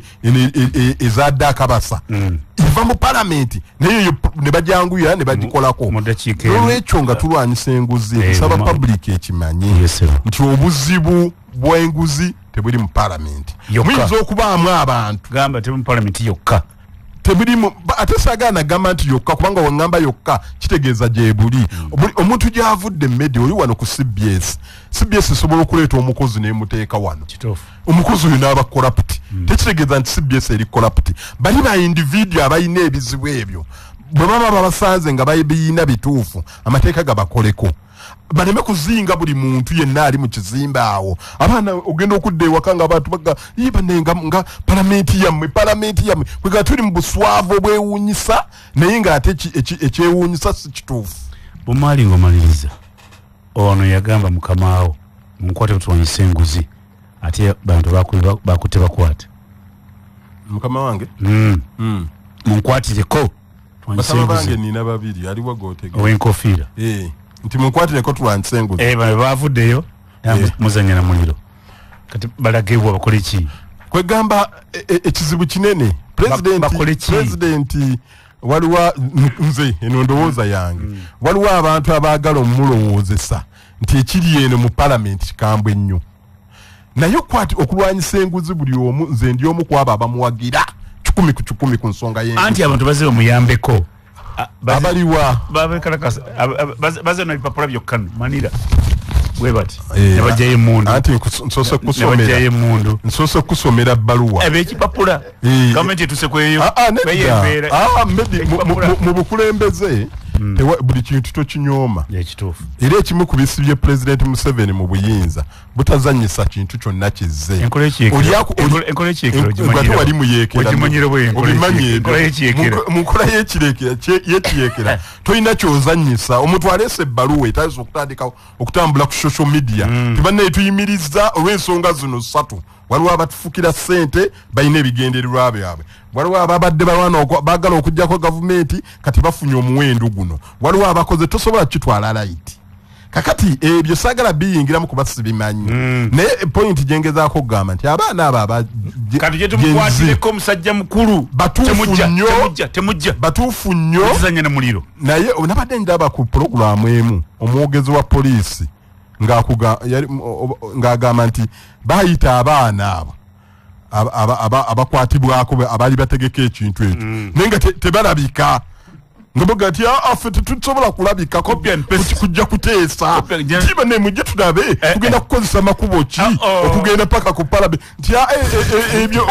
D: ezadde akabasa iva mu parliament naye ne bajanguyira ne bagikolako n'olwekyo nga tulwanyisa enguzi nsaba public ekimanyi nti obuzibu bw'enguzi tebuli mu parliament muyinza okubaamu abantu
A: gamba tebuli mu parliament yokka
D: tebirimu ate sagana gamba nti yokka kubanga wangamba yokka kitegeeza gyebuli omuntu gyavudde medi oli wano ku CBS esobola okuleeta omukozi nemuteeka wano omukozi oyo n'aba corrupt tekitegeeza nti CBS eri corrupt bali ba individu abalina ebizibu ebyo bwe baba babasanze nga bayina bituufu amateeka gabakoleko baleme kuzinga buli muntu yenna ali mu kizimbe awo abaana ogenda okudda ewaka nga abantu baga nga palamenti yammwe bwe tuli mu buswavu obwewuunyisa naye ng'ate ekyewuunyisa si kituufu
A: Bomali ng'omaliriza ono yagamba mukamaawo munkwate tuwanyisa enguzi ate bantu bakutte bakwata
D: mukama wange
A: munkwatireko
D: basaba bange nina babiri aliwo gootege
A: ow'enkofiira
D: nti munkwatireko tulwanyisa enguzi
A: bavuddeyo muzanya na muliro kati balagibwa bakole ki
D: kwegamba ekizibu kinene pulezidenti waliwo nze eno ndowooza yange waliwo abantu abaagala omumulowoozesa nti ekiri eno mu palamenti kikambwe nnyo naye kwati okulwanyisa enguzi buli omu nze ndi omu kwabo abamuwagira 10 ku nsonga
A: anti abantu baze bamuyambeko
D: abaliwa
A: baze na bipapula byokka manira bwebati nebajjayo emundu
D: anti nsose kusomera bbaluwa
A: ebekipapula gavumenti etusekweyo
D: mu bukulembeze buli kintu tokinyooma
A: ekituufu
D: era ekimu ku bisibye President Museveni mu buyinza butazanyisa kintu kyonna kizze
A: enkola
D: wali muyeekera mu nkola y'ekiyeekera tolina kyozanyisa omuntu aleese ebbaluwa etayinza okutandika okutambula ku social media tibannaye tuyimiriza olw'ensonga zino 3 waliwo abatufukira ssente balina ebigendererwa byabwe waliwo ababadde balwana baagala okuggyako gavumenti kati bafunye omuwendo guno waliwo abakoze tosobola kitwala right kakati ebyo saagala biyingiramu kuba sibimanyi naye point gyengezaako okugamba nti abaana abo
A: kati gye tumukwatireko omusajja mukulu
D: batuufu nnyo
A: zanya na muliro
D: naye nabadde ndaba ku pulogulaamu emu omwogezi wa poliisi ng'agamba nti bayita abaana abo abakwatibwako abali bategeka ekintu ekyo naye nga tebalabika ngaboga nti affe tetusobola kulabika kujja kuteesa tiba ne mujje tulabe tugenda kukozesa makubo ki okugenda paka ku palabe nti ebyo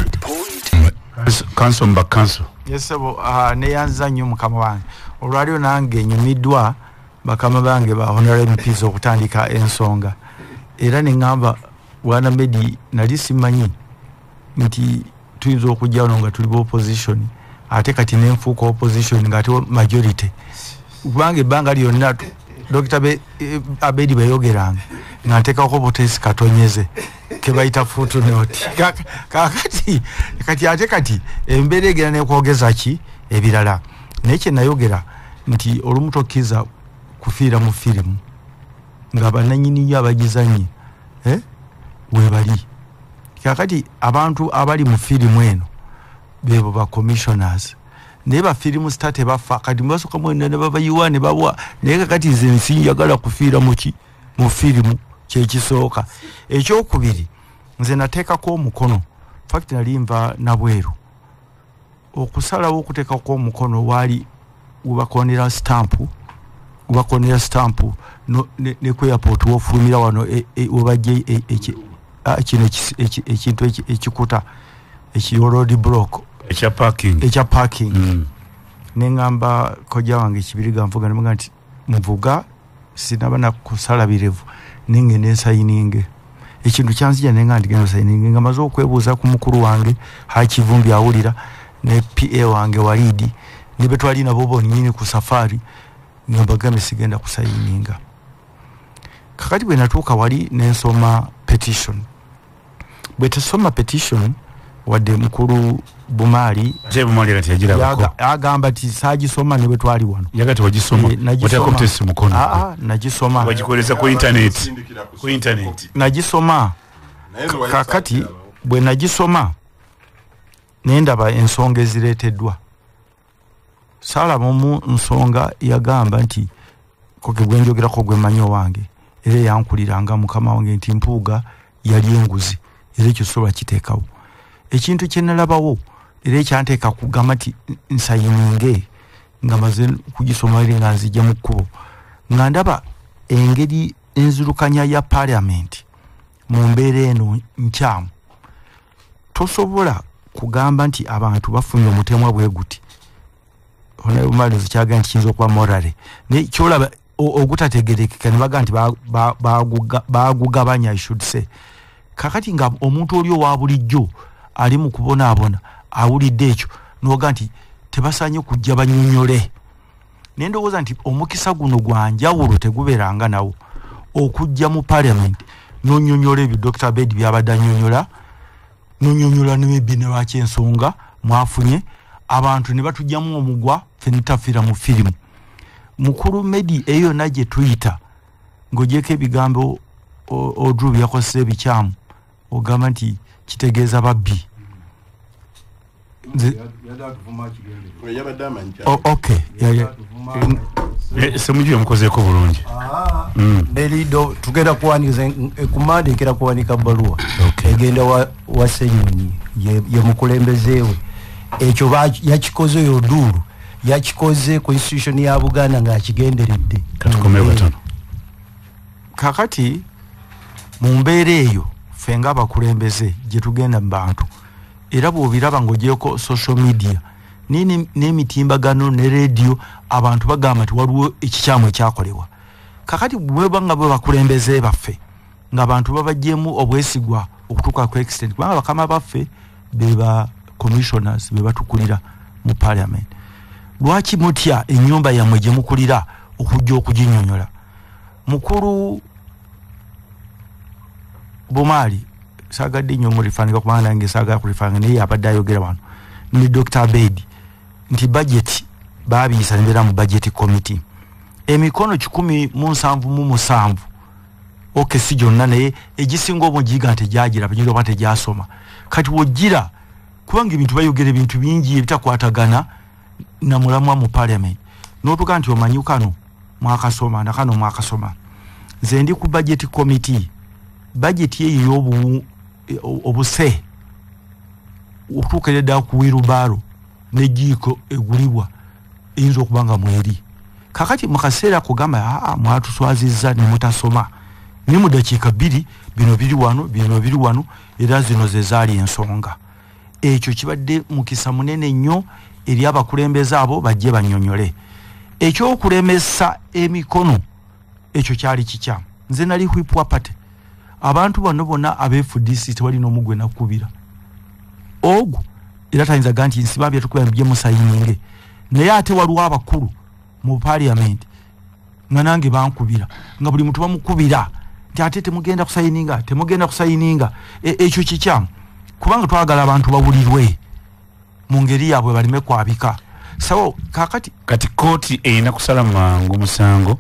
A: kanso
C: yesebo neyanza nnyo mukama wange olwaliwo nange nyumiddwa bakama bange ba honorable MPs okutandika ensonga era neŋŋamba wana medi nali simanyi nti tuyinza okujja wano nga tuli opposition ate kati nenfuuka opposition nga ate majority kubanga ebbanga lyonna Dr. Abedi bayogeranga nga nteekako botesi katonyeze kebayita footnote kati ate kati embeera egera nekwogeza ki ebirala naye kye nayogera nti olumu tokkiza kufiira mu firimu nga bannannyiniyo abagizanye webali kakati abantu abali mu firimu eno bebo ba commissioners naye bafirimu state bafa kati mbasooka mwena ne babayiwa ne babwa naye kakati nze nsinjagala kufiira mu firimu kyekisooka ekyokubiri nze nateekako omukono fact nali nva nabweru okusalawo okuteekako omukono waali ubakonera stampu ne ku airport wofulumira wano webajje ekintu ekikuta road block
A: echa parking neŋŋamba kojja wange ekibiriga nvuga nemuga nti muvuga sinaba nakusala birevu nengenda ensayininge ekintu kyanzija nenga nti genda ensayininge nga maze okwebuuza ku mukulu wange Hakivumbi awulira ne PA wange Walidi ne betwali nabo bonyini ku safari ngambagame sigenda kusayininga kakati bwe natuuka wali nensoma petition bwe tesoma petition wadde mukulu Bumali kati yagira
C: agamba ti sagisoma ne bwe twali wano
A: yagati wagisoma watako test mukono
C: nagisoma
A: wagikoleza ku internet nagisoma kakati bwe nagisoma nendaba ensonga ezireeteddwa sala mu nsonga yagamba nti koke gwenjogerako gwe manyo wange era yankuliranga mukama wange nti mpuuga yali enguzi era ekyo kiteekawo ekintu kye nalabawo era ekyanteeka kugamba nti nsayininge nga maze kugisoma era nga nzijja mu kkubo nga ndaba engeri enzirukanya ya parliament mu mbeera eno nkyamu tosobola kugamba nti abantu bafunye omutemwa bwe guti onayumaliza kyaga nti kiyinza okuba morale naye kyolaba ogutategerekeka ne baga nti bagugabanya I should say kakati nga omuntu oli owa bulijjo ali mu kubonaabona awulidde ekyo noga nti tebasanye kujja banyonyole naye ndowooza nti omukisa guno gwa njawulo tegubeeranga nawo okujja mu parliament nonyonyola ebyo Dr. Abedi byabadde anyonyola nonyonyola nebi ne lwaki ensonga mwafunye abantu ne batujjamu omugwa ffe nitafiira mu firimu mukulu Medi eyo najye tuyita ng'ogyeko ebigambo Odru byakozesa ebikyamu ogamba nti kitegeeza babbi okay semujja mukozeeko bulungi
B: erido tugenda kuwaniza kumanda ekera kuwanika baluwa egenda wa Senyonyi ye mukulembezeewe ekyo yakikoze oyo Oduru yakikoze constitution ya Buganda nga akigenderedde
A: katukomere batono
C: kakati mu mbeera eyo ffe nga abakulembeze gye tugenda mu bantu era bw'obiraba ng'ogyeko social media
B: nini n'emitimbagano ne radio abantu bagamba nti waliwo ekikyamu ekyakolebwa kakati bwebanga bwe bakulembeze baffe ng'abantu babajjemu obwesigwa okutuuka ku extent kubanga bakama baffe beba commissioners be batukulira mu parliament lwaki mutya ennyumba yammwe gye mukulira okujja okuginyonyola mukulu Bomali sagadde nnyo mulifanga kubanga nange saga kulifanga naye abadde ayogera wano ni Dr. Abedi nti budget baabiyisa nbeera mu budget committee emikono 177 okay si gyonna naye egisinga omugiga nti gyagira bagira bate gyasoma kati wogira kubanga ebintu bayogera ebintu bingi ebitakwatagana na mulamwa mu parliament n'otuga nti omanyi kano mwakasoma nakano mwakasoma nze ndi ku budget committee budget ye yobu obuse okutuukeredda ku wirubaro n'ejjiiko egulibwa eyinza okubanga mweri kakati mu kaseera kugamba mwatuswazizza ne mutasoma ni mu dakiika 2 bino biri wano era zino ze zaali ensonga ekyo kibadde mukisa munene nnyo eri abakulembeze abo bajje bannyonnyole ekyokulemesa emikono ekyo kyali kikyamu nze nali whip wapate abantu bano bonna abefudisi tewalina omugwe nakubira ogwo era tayinza ganti nsiba byetukubira bye musayininge naye ate waliwo abakulu mu parliament nga nange bankubira nga buli muntu bamukubira nti ate temugenda kusayininga ekyo kikyamu kubanga twagala abantu bawulirwe mu ngeri yaabwe balime kwabika so kakati
A: kati kooti erina kusala mangu musango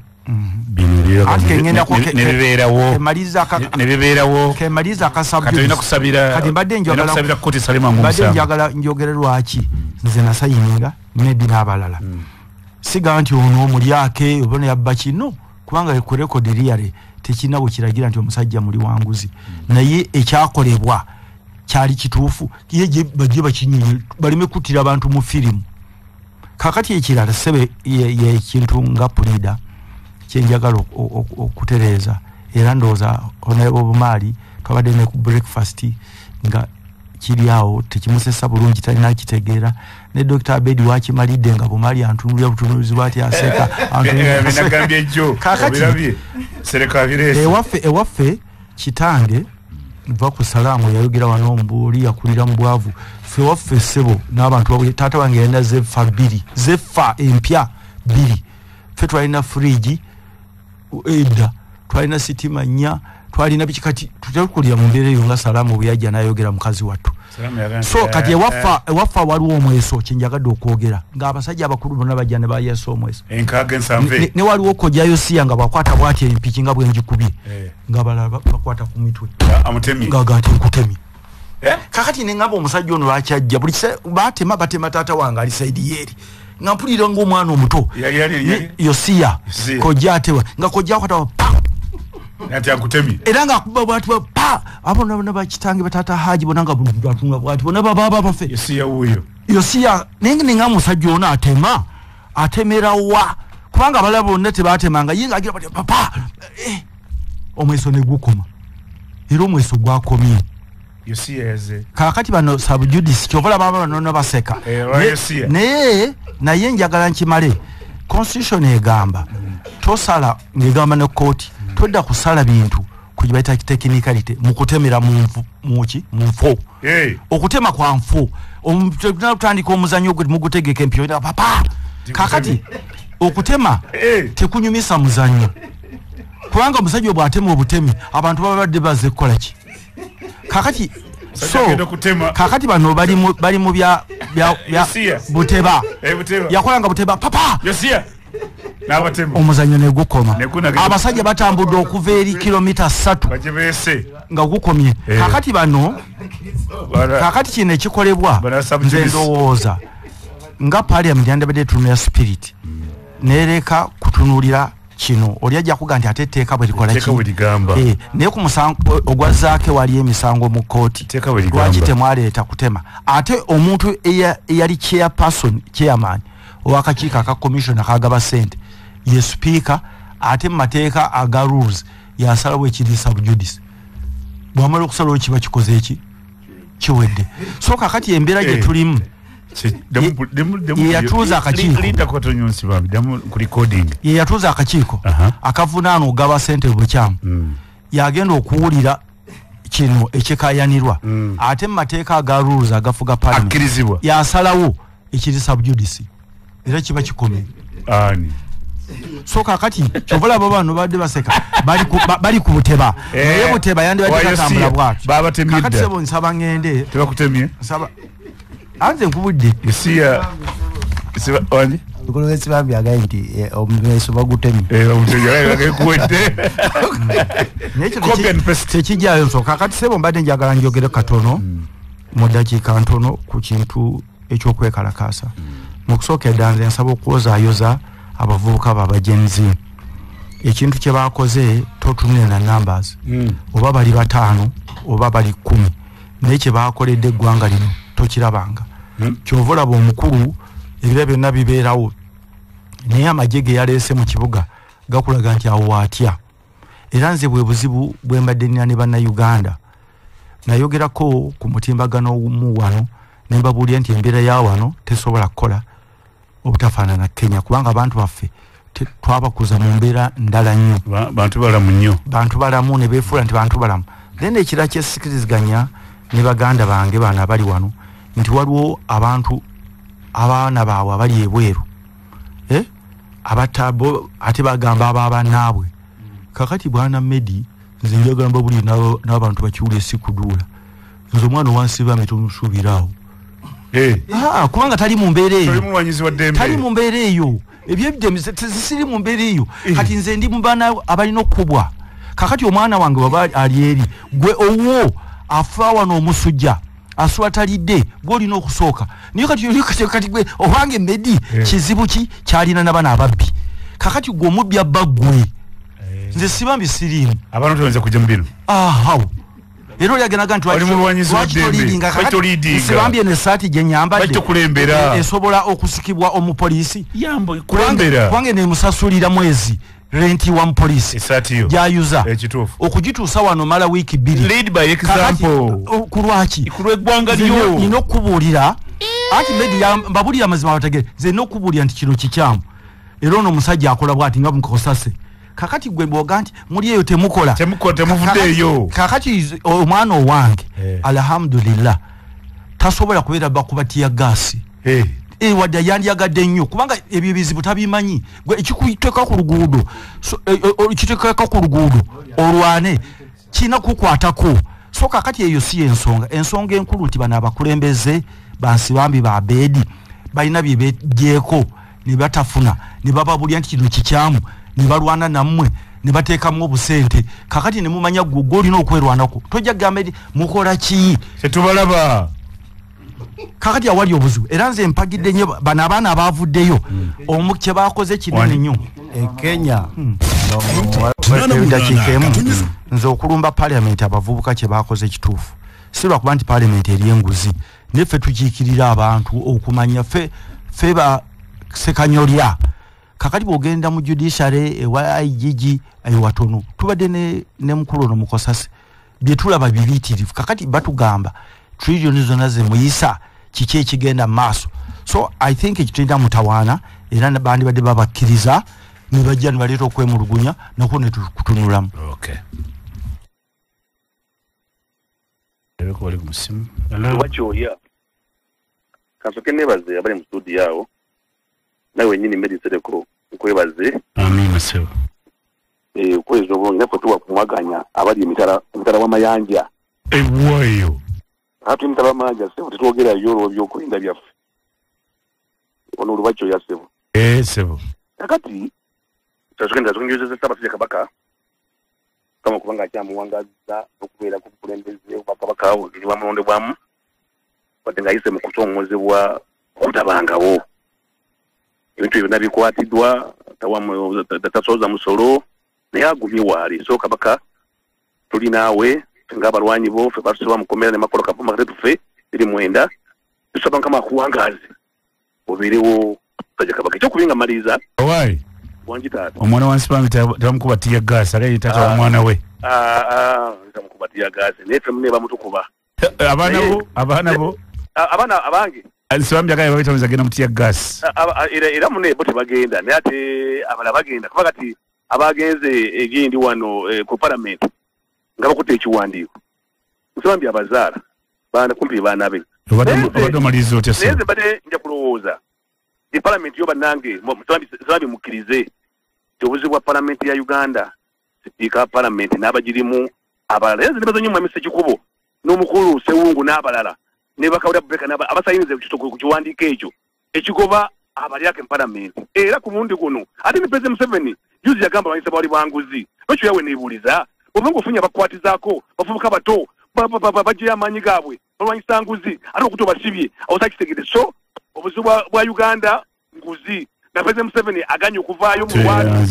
A: nebibeerawo
B: kemaliza
A: akasabira
B: kati mbadde njagala njogere lwaki nze nasayininga maybe n'abalala siga nti ono omulyake obona yabba kino kubanga ku rekodi liyale tekina bwe kiragira nti omusajja muli wanguzi naye ekyakolebwa kyali kituufu ye bajje bakinyinyi balime kutira abantu mu firimu kakati ekirala sebe ye kintu nga pulida kyenjagala okutereeza era ndooza Honorable Bomali twabadde ne ku breakfast nga kiri awo tekimusesa bulungi talina kitegeera ne Dr. Abedi wakimalidde nga Bomali antunulira butunulizi bwati aseka
A: nagambye jjo obirabye sereka viresi
B: ewaffe kitange nva ku salaamu yayogera wano mbuli yakulira mu bwavu ffe waffe ssebo n'abantu taata wange yalina zeffa empya 2 ffe twalina fridge edda twalina sitima 4 twalina bikikati tutakulira mu mbeera eyo nga salaamu bweyajja n'ayogera mukazi wattu so kati ewaffa waliwo omweso kyenjagadde okwogera ng'abasajja abakulu bonna bajja ne bayesa omweso ne waliwo kojjayo siya nga bwakwata bwati empiki nga bwenjikubye nga balala bakwata ku mitwe ngaga nti nkutemi kakati neŋŋamba omusajja ono lwakyajja buli batema taata wange ali saidi yeeri nga mpulira ng'omwana omuto yosiya kojja atewa nga kojja akwata
A: ati akutemi
B: era nga akuba bwati pa abona bonna bakitange batata haji bona nga batunga bwati bona baba bafe yosiya nenga musajja ono atemera wa kubanga balaba bonna tebatemanga yinga agira bati papa omweso ne gukoma era omweso gwakomye kakati bano subjudice kyokola baba bano baseka naye njagala nkimale constitution egamba tosala ngegamba ne court todda kusala bintu kujibaita technicality mukutemera munfo okutema kwa nfo omutandika omuzanyo gwe mugutegeka empyo papa kakati okutema tekunyumisa muzanyo kubanga omusajja bw'atema obutemi abantu baba badde bazze kukola ki kakati so kakati bano bali mu bya buteba yakolanga buteba papa omuzanyo ne gukoma abasajja batambudde okuva eri kilomita 3 nga gukomye kakati bano kakati kino ekikolebwa nze ndowooza nga parliament yandabadde tunulira spirit nereka kutunulira kino oli ajja kuga nti ate teeka bwe likola naye ku musango ogwazaake wali emisango mu kooti lwaki temwaleeta kutema ate omuntu eyali chairman owakakiiko aka commission akagaba sente ye speaker ate mu mateeka aga rules yasalawo ekiri subjudice bwamala okusalawo kiba kikoze eki kiwedde so kakati embeera gye tulimu yatuuza akakiiko
A: linda kotonyonsi babi demu ku recording
B: ye yatuuza akakiiko akavunaano ogaba ssente bukyamu yagenda okuwulira kino ekikayanirwa ate mu mateeka aga rules agafuga parliament
A: akkirizibwa
B: yasalawo ekiri subjudice era kiba kikomeye
A: ani
B: so kakati chovola bano badde baseka bali ku buteba naye buteba yandibadde katambula bwatu kakati sebo nsaba ngende
A: tebakutemye
B: nsaba anze nkubudde
A: isiya isiba wani
B: ukolo wesibambi againti omumeso bagutemye
A: omuteja kuwete
B: tekijjayo so kakati sebo mbadde njagala njogere katono mu dakiika ntono ku kintu ekyokwekalakaasa mu kusooka eddanze nsaba okwozayoza abavubuka babagenzi ekintu kye bakoze totunne na numbers oba bali 5 oba bali 10 naye kye bakoledde eggwanga lino tokirabanga kyovulaba omukulu ebira byonna bibeerawo naye amagye ge yaleese mu kibuga gakulaga nti awo watya era nze bwe buzibu bwe mbadde nina ne bannayuganda nayogerako ku mutimbagano mu wano ne mbabuulira nti embeera ya wano tesobola kukola obutafaanana Kenya kubanga abantu baffe twabakuza mu mbeera ndala nnyo bantu balamu ne beefuula nti bantu balamu then ekira kyesikiriziganya ne baganda bange baana abali wano nti waliwo abantu abaana baabwe abali ebweru abatabo ate bagamba ababanaabwe kakati bwana Medi nze njagala mbabuli n'abantu bakiwula esikuduula nze omwana owansiba metumusuubiraawo kubanga tali mu mbeera eyo tali mu mbeera eyo ebyebidemi zisiri mu mbeera eyo kati nze ndi mu baana abalina okubwa kakati omwana wange waba ali eri gwe owo afa wano omusujja aswatalidde gwolina okusooka niyo kati gwe owange Medi kizibu ki kyalina n'abaana ababbi kakati gwe omubbi abba ggwe nze sibambi siriimu
A: abantu tuwenza kujja mu bino
B: era olyagenaga nti sibambye nesaati gye nyambadde esobola okusukibwa omupoliisi kubanga nemusasulira mwezi renti wa mupoliisi gyayuza okugituusa wano mala wiiki 2 ku lwaki nina okubuulira anti Medi mbabuulira mazima bategere nze nina okubuulira nti kino kikyamu era ono omusajja akola bwati nga mukosase kakati gwe mboga nti muri eyo temukola
A: temuvuddeeyo
B: kakati omwana owange alhamdulillah tasobola kubeera bakubatiya gaasi wadde yandyagadde nnyo kubanga ebyo bizibu tabimanyi gwe ekikuteeka ku luguudo ekiteekeka ku luguudo olwane kirina kukwatako so kakati eyo si ensonga enkulu nti bano abakulembeze bansibambi ba beedi balina bye bejjeeko ne batafuna ne bababulya nti kino kikyamu ne balwana nammwe ne bateekamu obusente kakati ne mumanya gwe olina okwerwanako tojja kugamba eri mukola ki
A: tetubalaba
B: kakati awali obuzibu era nze mpagidde nnyo bano abaana abavuddeyo omu kye bakoze kinene nnyo
C: Kenya
B: dakiika emu nze okulumba parliament abavubuka kye bakoze kituufu si lwakuba nti parliament eri enguzi neffe tukiikirira abantu okumanya ffe ba sekanyolya kakati bwogenda mu judiciary ewa IGG watono tubadde ne mukulu ono mukosase byetulaba bibitirivu kakati batugamba trillion zonna ze muyisa kiki ekigenda maaso so I think ekitenda mutawaana era bandi badde babakkiriza ne bajja ne baleeta okwemulugunya nako ne tukutunulamu
G: wakyoya kasoke nebaze abali mu studio awo nawe nyini Medi Sereko nkwebaze
A: amina sebo
G: kwezi obonge naffe tuwa kumwaganya abali emitala w'amayanja
A: ewayo
G: ati emitala w'amayanja sebo tetwogera yolo by'okulinda byaffe ono olubakyoya sebo
A: sebo
G: kakati tasogenda tunyuzeza Ssaabasajja Kabaka kama kubanga akyamuwangaza okubeera ku bukulembeze bwa Kabaka oli bamulondebwamu wadde ng'ayise mu kutongoozebwa okutabangawo ebintu byonna bikwatiddwa tasoza musolo naye agumye waali so Kabaka tuli naawe ng'abalwanyi bo ffe batusoba mukomera ne makolo kapuma kate tuffe 9 tusaba nkama akuwangaaze obeerewo Sajja Kabaka ekyokubinga maliza wangi taata
A: omwana wa Nsibambi tamukubatiya gaasi ale taata omwana we
G: tamukubatiya gaasi naye ffe munne bamutukuba
A: abaana bo
G: abaana abange
A: alisambya kaya baita muzagenda mutia gas
G: era munebo tebagenda naye ate abala bagenda kuba kati abagenze egindi wano ku parliament nga bakutte ekiwandiiko nsambya abazaala baana kumpi baana be
A: obadde omaliza otya
G: neze bade nja kulowooza di parliament yo bannange nsambye mukkirize obuzibu bwa parliament ya Uganda sipiika parliament n'abagirimu abalala neze nebazonye mu amese kikubo n'omukulu Sewungu n'abalala ne bakawulira Beka abasayinize ku kiwandiiko ekyo ekigoba abalyake mu parliament era ku mundi guno ate ne President Museveni yuzi yagamba abanyisa bali banguzi lwekyo yawe neebuuliza obanga ofunye abakwatizaako bavubuka bato bajja amanyi gaabwe balwanyisa nguzi ate okuto basibye awosakisegede so obuzibu bwa Uganda nguzi na President Museveni aganye okuvaayo mu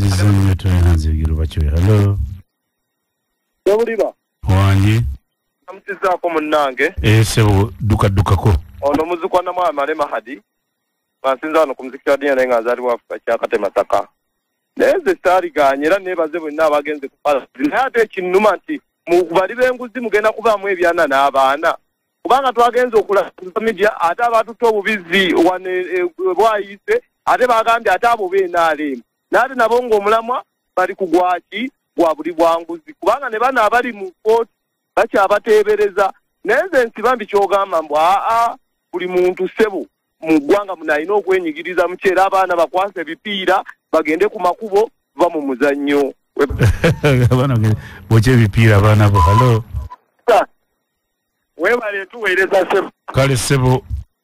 A: hello
H: yabulira
A: wangi
H: amutizaako munnange
A: sebo dukako
H: ono muzikwa na mwami ale Mahadi bansinza wano ku muzikira dini naye nga nzaalibwa Afrika kyakatemataka naye nze sitaliganye era neebaze bwenna abagenze ku parliament naye ate ekinnuma nti mu bali b'enguzi mugenda kubaamu ebyana n'abaana kubanga twagenze okulaza media ate abatuta obubizi bwayise ate bagambye ate abo b'NRM naate nabo ng'omulamwa bali ku gwaki gwa buli bwanguzi kubanga ne bano abali mu kooti bakyabateebereza naye nze nsibambi kyogamba mbu buli muntu ssebo mu ggwanga muno alina okwenyigiriza mu kyera abaana bakwasa ebipiira bagende ku makubo va mu muzannyo
A: bokya ebipiira abaana bo halo
H: weebale tuweereza ssebo
A: kale ssebo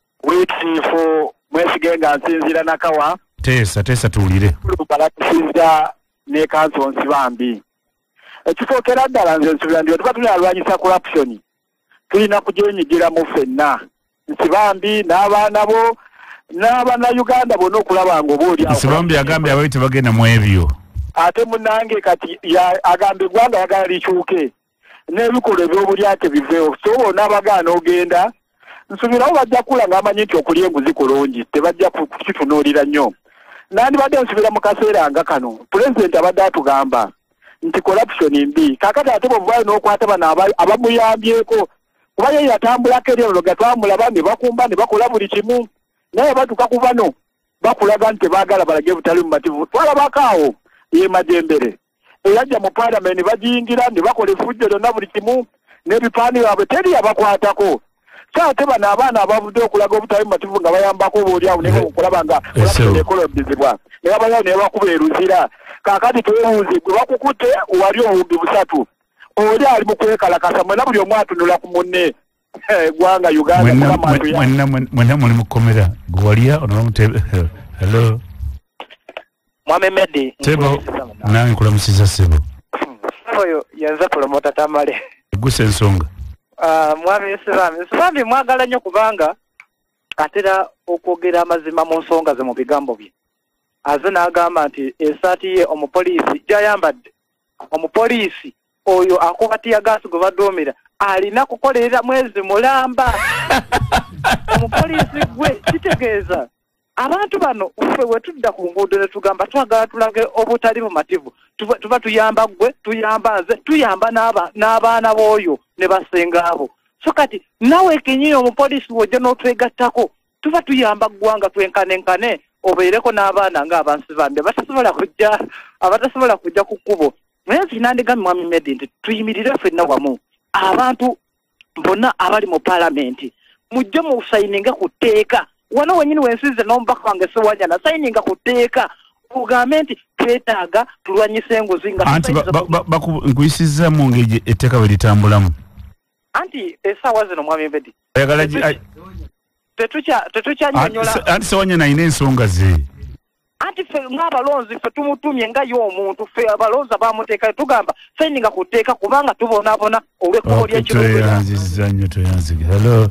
H: wekifo mwesige nga nsinzira nakawa
A: teesa tuwulire
H: balatusinza ne kanso nsibambi ekifo kera ddala nze nsubira ndio tuba tulyalwanyisa corruption tulina kujenyigira ffenna nsibambi n'abaana bo n'abaana Uganda bonna okulaba nga oba oli
A: nsibambi agambye abayo tebagenda mu ebyo
H: ate munnange kati agambye eggwanga yagala likyuke n'ebikolwa ebyobulyake biveewo so bonna abagaana ogenda nsubirawo bajja kula ng'amanyi nti okulya enguzi kulungi tebajja kukitunuulira nnyo nandibadde nsubira mu kaseera nga kano pulezidenti abadde atugamba nti corruption mbi kakati ate bwovaayo n'okwata bano abamuyambyeko kuba ye yatambulako eryo gatwamulaba ne bakumba ne bakola buli kimu naye batuka ku bano bakulaga nti tebaagala balage butali mumativu twalabako awo ye Majembere eyajja mu parliament bagiyingira ne bakola effujjo lyonna buli kimu n'ebipaani byabwe teri yabakwatako so ate bano abaana abavudde okulaga obutali mumativu nga bayambako obaoliawo naye okulaba nga ekolobizibwa ne babayo ne bakuba eruzira kakati twebuuze gwe bakukutte wali obuwumbi 3 oli ali mu kwekalakasa mwena buli omu atunula ku munne eggwanga Uganda
A: mwenna muli mu kkomera gwe walya onomutebe hello
I: Mwame Medi
A: Sebo nange nkulamusiza Sebo
I: oyo yanza promota tamale
A: guse ensonga
I: mwami Sibambi mwagala nnyo kubanga atera okwogera amazima mu nsonga ze mu bigambo bye aze n'agamba nti esaati ye omupoliisi gyayambadde omupoliisi oyo akubatiya gaasi gwe badoomera alina kukolerera mwezi mulamba omupoliisi gwe kitegeeza abantu bano ffe we tudda ku nguudo ne tugamba twagala tulage obutali bumativu tuba tuyamba gwe tuyamba nze tuyamba n'abaana b'oyo ne basenga abo so kati nawe kenyini omupoliisi wojja n'otwegattako tuba tuyamba ggwanga twenkanenkane obeereko n'abaana ng'Abansibambi abatasobola kujja ku kkubo naye sinandigambye Mwami Medi nti tuyimirire ffenna wamu abantu bonna abali mu paalamenti mujje mu sayininga ku tteeka wano wenyini wensinze n'omubaka wange Sewanyana sayininga ku tteeka ugambe nti twetaaga tulwanyise enguzi nga
A: anti nkuyisizza mu ngeri etteeka bwe litambulamu
I: anti essaawa zino Mwami Medi tetukyanyonyola
A: anti Sewanyana alina ensonga ze
I: anti ffe ng'abalonzi ffe tumutumye nga y'omuntu ffe abalonzi abamuteeka tugamba sayininga ku tteeka kubanga tubonaabona olw'ekkubo
A: ly'ekiruyanzizza nnyo toyanzige hello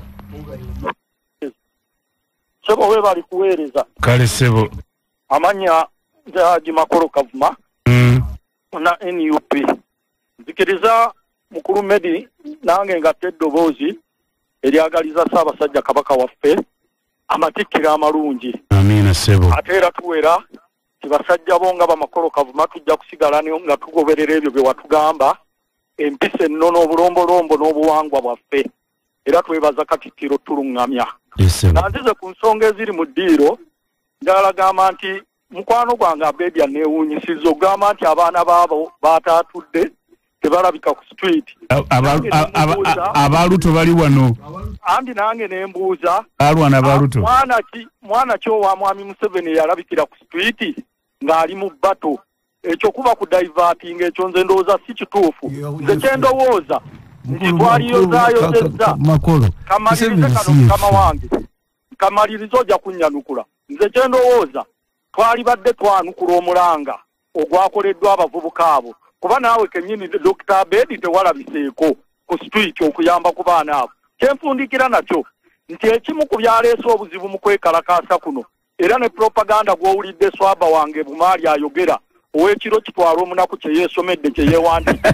H: Sebo we bali kuweereza
A: kale Sebo
H: amanya Jaji Makoro Kavuma na NUP nzikiriza mukulu Medi nange ngatte eddoboozi eryagaliza Ssaabasajja Kabaka waffe amatikkira amalungi
A: amina Sebo
H: ate era tuwera tibasajja bo nga Bamakoro Kavuma tujja kusigala nga tugoberera ebyo bye watugamba empisa ennono obulombolombo n'obuwangwa bwaffe era twebaza Katikkiro tulungamya
A: nanzize
H: ku nsonga eziri mu ddiiro njagala gamba nti mukwano gwange Abedya neewunyisiza ogamba nti abaana baabo bataatudde tebalabika ku street
A: abaluto bali wano
H: andi nange nembuuza
A: alwana abaluto
H: mwana ki owa mwami Museveni yalabikira ku street ng'ali mu bato ekyo kuba ku diverting ekyo nze ndowooza si kituufu nze kyendowooza nti twaliyozaayozezza
B: makolo
H: kamalirize kano mukama wange kamalirize ojja kunnyanukula nze kyendowooza twalibadde twanukula omulanga ogwakoleddwa abavubuka abo kuba naawe kennyini Dr. Abedi tewalabiseeko ku street okuyamba ku baana abo kyenfundikira nakyo nti ekimu ku byaleese obuzibu mu kwekalakaasa kuno era ne propaganda gw'owulidde swaba wange Bumaali ayogera ow'ekiro kitwala omunaku kye yeesomedde kye yeewandika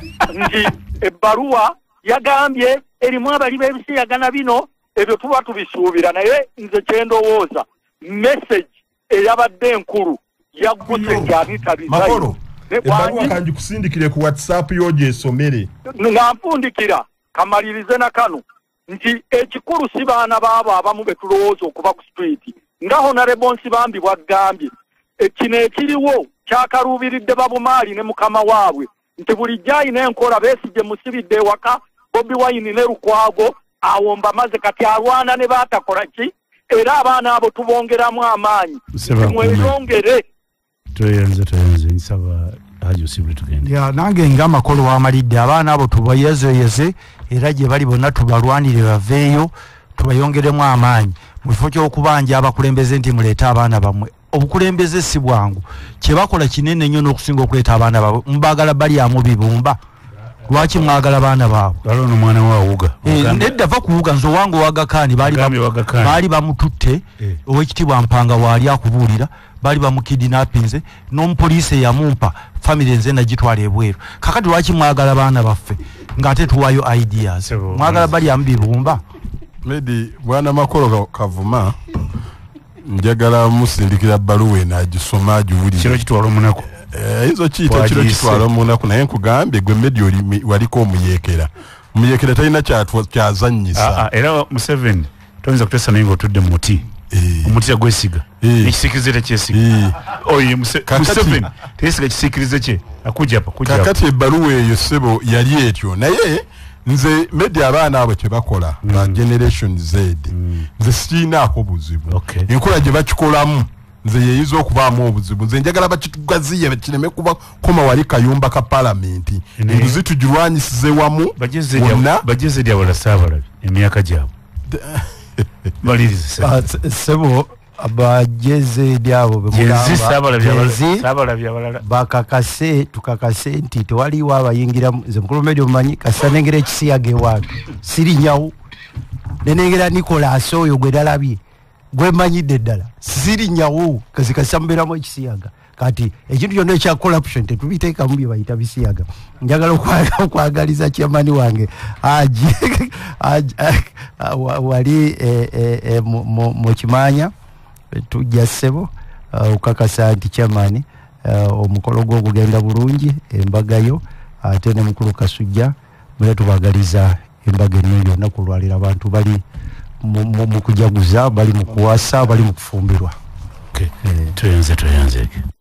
H: nti ebbaluwa yagambye erimu abali b'ebisiyagana bino ebyo tuba tubisuubira naye nze kyendowooza message eyabadde enkulu yagguse nti abitabizayo
D: ebbaluwa kanji kusindikire ku WhatsApp yoje esomere
H: nga nfundikira kamalirize na kano nti ekikulu si baana baabo abamu be tulowooza okuba ku street nga Honorable Nsibambi bw'aggambye kino ekiriwo kyakaluubiridde Babumaali ne mukama waabwe nti bulijjo ayina enkola Besigye musibidde ewaka Bobi Wine ne Lukwago awomba maze kati alwana ne baatakola ki era abaana abo tubongeramu amaanyi mweyongere
A: toyenze nsaba hajo sibuli tugende
B: ya nange nga makolo amalidde abaana abo tubayezeyeze era gye bali bonna tubalwanire baveeyo tubayongeremu amaanyi mu kifo ky'okubanja abakulembeze nti muleeta abaana bamwe obukulembeze si bwangu kye bakola kinene nnyo n'okusinga okuleeta abaana baabwe mbagala bali amu bibumba lwaki mwagala baana baabwe
A: waliwo n'omwana waawuga
B: nedda va kuwuga nze owange owagakaani baali bamututte ow'ekitiibwa Mpanga waali akubuulira baali bamukidinapinze n'omupoliisi eyamumpa famire nze nagitwala ebweru kakati lwaki mwagala baana baffe ng'ate tuwaayo ideas mwagala bali amu bibumba
D: Medi bwana Makolo Kavuma njagala musindikira bbaluwa enagisoma agiwulire
A: kiro kitwala omunaku
D: izo kiita kiro kitwala omunaku naye nkugambye gwe Medi waliko omuyekera talina kyazannyisa
A: era Museveni toyinza kuteesa naye ng'otudde mu muti omuti agwesiga ekisikirize tekyesiga oyo Museveni teyesiga kisikirize kye akujapa
D: kakati ebbaluwa eyo ssebo yali etyo naye nze Medi abaana abo kye bakola ba Generation Z nze sirinaako buzibu enkola gye bakikolamu nze yeeyiza okubaamu obuzibu nze njagala bakitugaziye kireme kuba koma wali kayumba ka palamenti enguzi tugirwanyisize wamu
A: bonna bajeze lyawala Saabalabye emyaka gyabwe balirize
B: sebo abajeze lyabo
A: bemugamba
B: bakakase tukakase nti tewaliwo abayingira nze mukulu Medi omumanyi kasanengera ekisiyaga ewange sirinyawo nenengera Nicholas oyo gwe dalabye gwe manyidde ddala sirinyawo kazikasa mbeeramu ekisiyaga kati ekintu kyonna ekya corruption tetubiteekamu bye bayita bisiyaga njagala okwagaliza chairman wange wali mu kimanya tujja ssebo okakasa nti chairman omukolo gwo gugenda bulungi embagayo ate ne mukulu Kasujja mwe tubagaliza embaga eno yonna kulwalira abantu bali mu kujaguza bali mu kuwasa bali mu kufumbirwa
A: toyanze